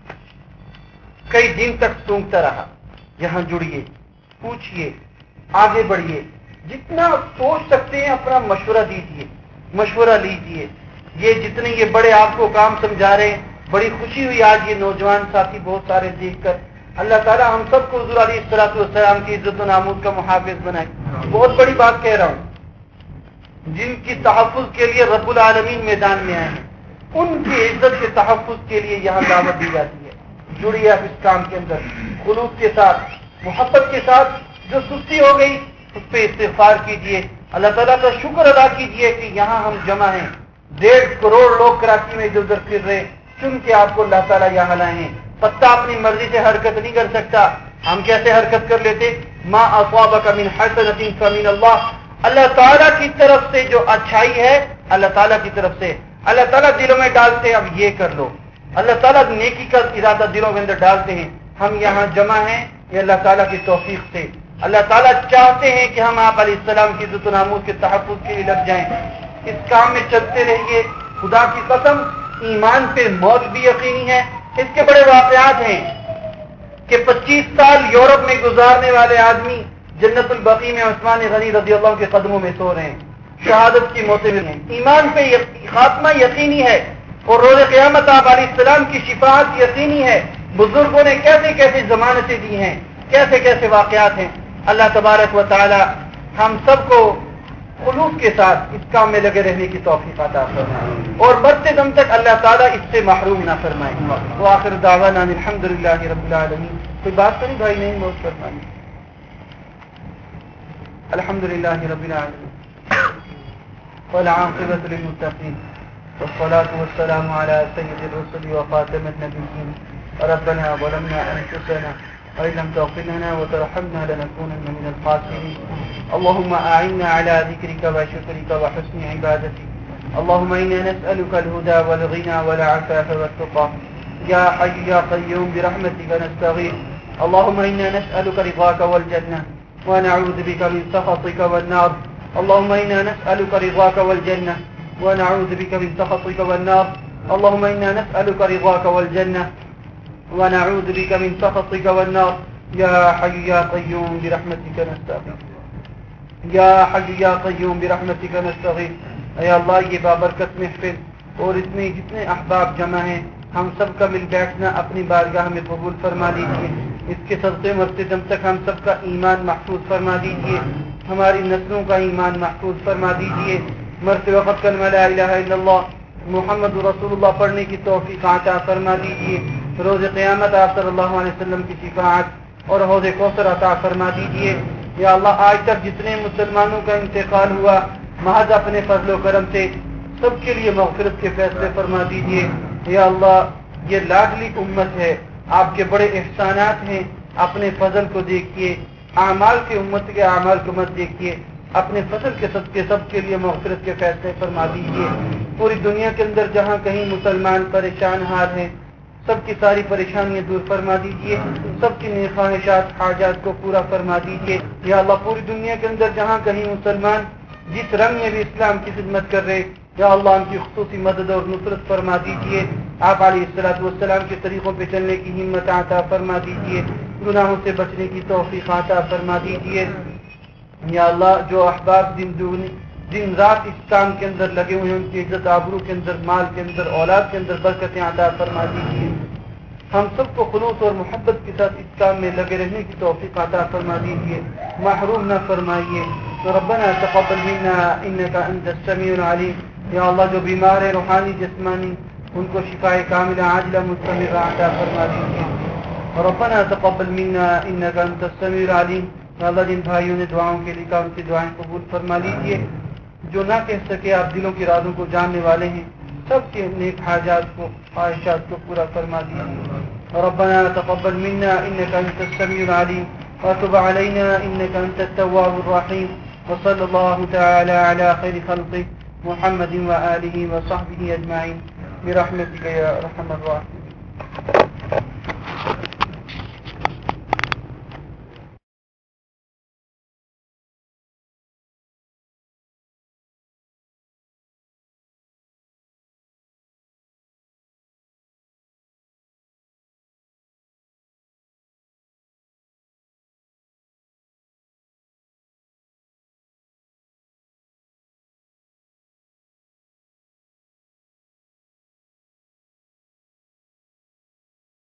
[SPEAKER 1] کئی دن تک سونگتا رہا. یہاں جڑیے، پوچھئے، آگے بڑھیے، جتنا سوچ سکتے ہیں اپنا مشورہ دیجیے، مشورہ لیجیے. یہ جتنے یہ بڑے آپ کو کام سمجھا رہے ہیں، بڑی خوشی ہوئی آج یہ نوجوان ساتھی بہت سارے دیکھ کر. اللہ تعالیٰ ہم سب کو حضور علیہ الصلوۃ والسلام کی عزت و ناموس کا محافظ بنائے. بہت بڑی بات کہہ رہا ہوں. جن کی تحفظ کے لیے رب العالمین میدان میں آئے ہیں، ان کی عزت کے تحفظ کے لیے یہاں دعوت دی جاتی ہے. جڑیے آپ اس کام کے اندر خلوص کے ساتھ، محبت کے ساتھ. جو سستی ہو گئی اس پہ استغفار کیجیے، اللہ تعالیٰ کا شکر ادا کیجیے کہ یہاں ہم جمع ہیں. ڈیڑھ کروڑ لوگ کراچی میں ادھر ادھر پھر رہے، چن کے آپ کو اللہ تعالیٰ یہاں لائے ہیں. پتا اپنی مرضی سے حرکت نہیں کر سکتا. ہم کیسے حرکت کر لیتے؟ ما اصابک من حسنۃ فمن اللہ، اللہ تعالیٰ کی طرف سے جو اچھائی ہے اللہ تعالیٰ کی طرف سے. اللہ تعالیٰ دلوں میں ڈالتے ہیں اب یہ کر لو، اللہ تعالیٰ نیکی کا ارادہ دلوں کے اندر ڈالتے ہیں. ہم یہاں جمع ہیں یہ اللہ تعالیٰ کی توفیق سے. اللہ تعالیٰ چاہتے ہیں کہ ہم آپ علیہ السلام کی عزت و ناموس کے تحفظ کے لیے لگ جائیں. اس کام میں چلتے رہیے. خدا کی قسم ایمان پہ موت بھی یقینی ہے. اس کے بڑے واقعات ہیں کہ پچیس سال یورپ میں گزارنے والے آدمی جنت البقیع میں عثمان غنی رضی اللہ عنہ کے قدموں میں سو رہے ہیں، شہادت کی موتیں بھی ہیں. ایمان پہ خاتمہ یقینی ہے اور روز قیامت آپ علیہ السلام کی شفاعت یقینی ہے. بزرگوں نے کیسے کیسے ضمانتیں دی ہیں، کیسے کیسے واقعات ہیں. اللہ تبارک و تعالی ہم سب کو خلوص کے ساتھ اس کام میں لگے رہنے کی توفیق عطا فرمائے اور مرتے دم تک اللہ تعالیٰ اس سے محروم نہ فرمائے. وآخر دعوانا الحمدللہ رب العالمین. کوئی بات تو نہیں بھائی؟ نہیں بہت فرمائیں. الحمدللہ رب العالمین والعاقبۃ للمتقین والصلاة والسلام علی سید الرسل وخاتم النبیین. ربنا ظلمنا انفسنا وإن لم تغفر لنا وترحمنا لنكونن من الخاسرين. اللهم أعنا على ذكرك وشكرك وحسن عبادتك. اللهم إنا نسألك الهدى والغنى والعفاف والتقى. يا حي يا قيوم برحمتك نستغيث. اللهم إنا نسألك رضاك والجنة ونعوذ بك من سخطك والنار. اللهم إنا نسألك رضاك والجنة ونعوذ بك من سخطك والنار. اللهم إنا نسألك رضاك والجنة ونعوذ بك من سخطك والنار. يا حي يا قيوم برحمتك نستغيث. یا حی یا قیوم برحمتک نستغیث. اے اللہ یہ بابرکت محفل اور اس میں جتنے احباب جمع ہیں ہم سب کا مل بیٹھنا اپنی بارگاہ میں قبول فرما لیجیے. اس کے صدقے مرتے دم تک ہم سب کا ایمان محفوظ فرما دیجیے، ہماری نسلوں کا ایمان محفوظ فرما دیجیے. مرتے وقت کلمہ لا الہ الا اللہ محمد رسول اللہ پڑھنے کی توفیق عطا فرما دیجیے. روز قیامت آپ صلی اللہ علیہ وسلم کی شفاعت اور حوض کوثر عطا فرما دیجیے. یا اللہ آج تک جتنے مسلمانوں کا انتقال ہوا محض اپنے فضل و کرم سے سب کے لیے مغفرت کے فیصلے فرما دیجیے. یا اللہ یہ لاڈلی امت ہے، آپ کے بڑے احسانات ہیں، اپنے فضل کو دیکھیے. اعمال کے امت کے اعمال کو مت دیکھیے، اپنے فضل کے صدقے سب کے لیے مغفرت کے فیصلے فرما دیجیے. پوری دنیا کے اندر جہاں کہیں مسلمان پریشان حال ہیں سب کی ساری پریشانیاں دور فرما دیجیے، سب کی نیک خواہشات حاجات کو پورا فرما دیجیے. یا اللہ پوری دنیا کے اندر جہاں کہیں مسلمان جس رنگ میں بھی اسلام کی خدمت کر رہے یا اللہ ان کی خصوصی مدد اور نصرت فرما دیجیے. آپ علیہ الصلوۃ والسلام کے طریقوں پہ چلنے کی ہمت عطا فرما دیجیے، گناہوں سے بچنے کی توفیق عطا فرما دیجیے. یا اللہ جو احباب دن دن دن رات اس کام کے اندر لگے ہوئے ہیں ان کی عزت آبرو کے اندر، مال کے اندر، اولاد کے اندر برکتیں عطا فرما دیجیے. ہم سب کو خلوص اور محبت کے ساتھ اس کام میں لگے رہنے کی توفیق عطا فرما دیجیے، محروم نہ فرمائیے. ربنا تقبل منا انك انت السميع العليم. یا اللہ جو بیمار ہے روحانی جسمانی ان کو شفاء کاملہ عاجلہ مستمرہ عطا فرما دیجیے. ربنا تقبل منا انك انت السميع العليم. یا اللہ جن بھائیوں نے دعاؤں کے لیے کہا ان کی دعائیں قبول فرما لیجیے. جو نہ کہہ سکے آپ دلوں کی رازوں کو جاننے والے ہیں، سب کے نیک حاجات کو خواہشات کو پورا فرما دیجیے. ربنا تقبل منا انك انت السميع العليم وتب علينا انك انت التواب الرحيم. وصلى الله تعالى على خير خلقه محمد وآله وصحبه أجمعين برحمتك يا أرحم الراحمين.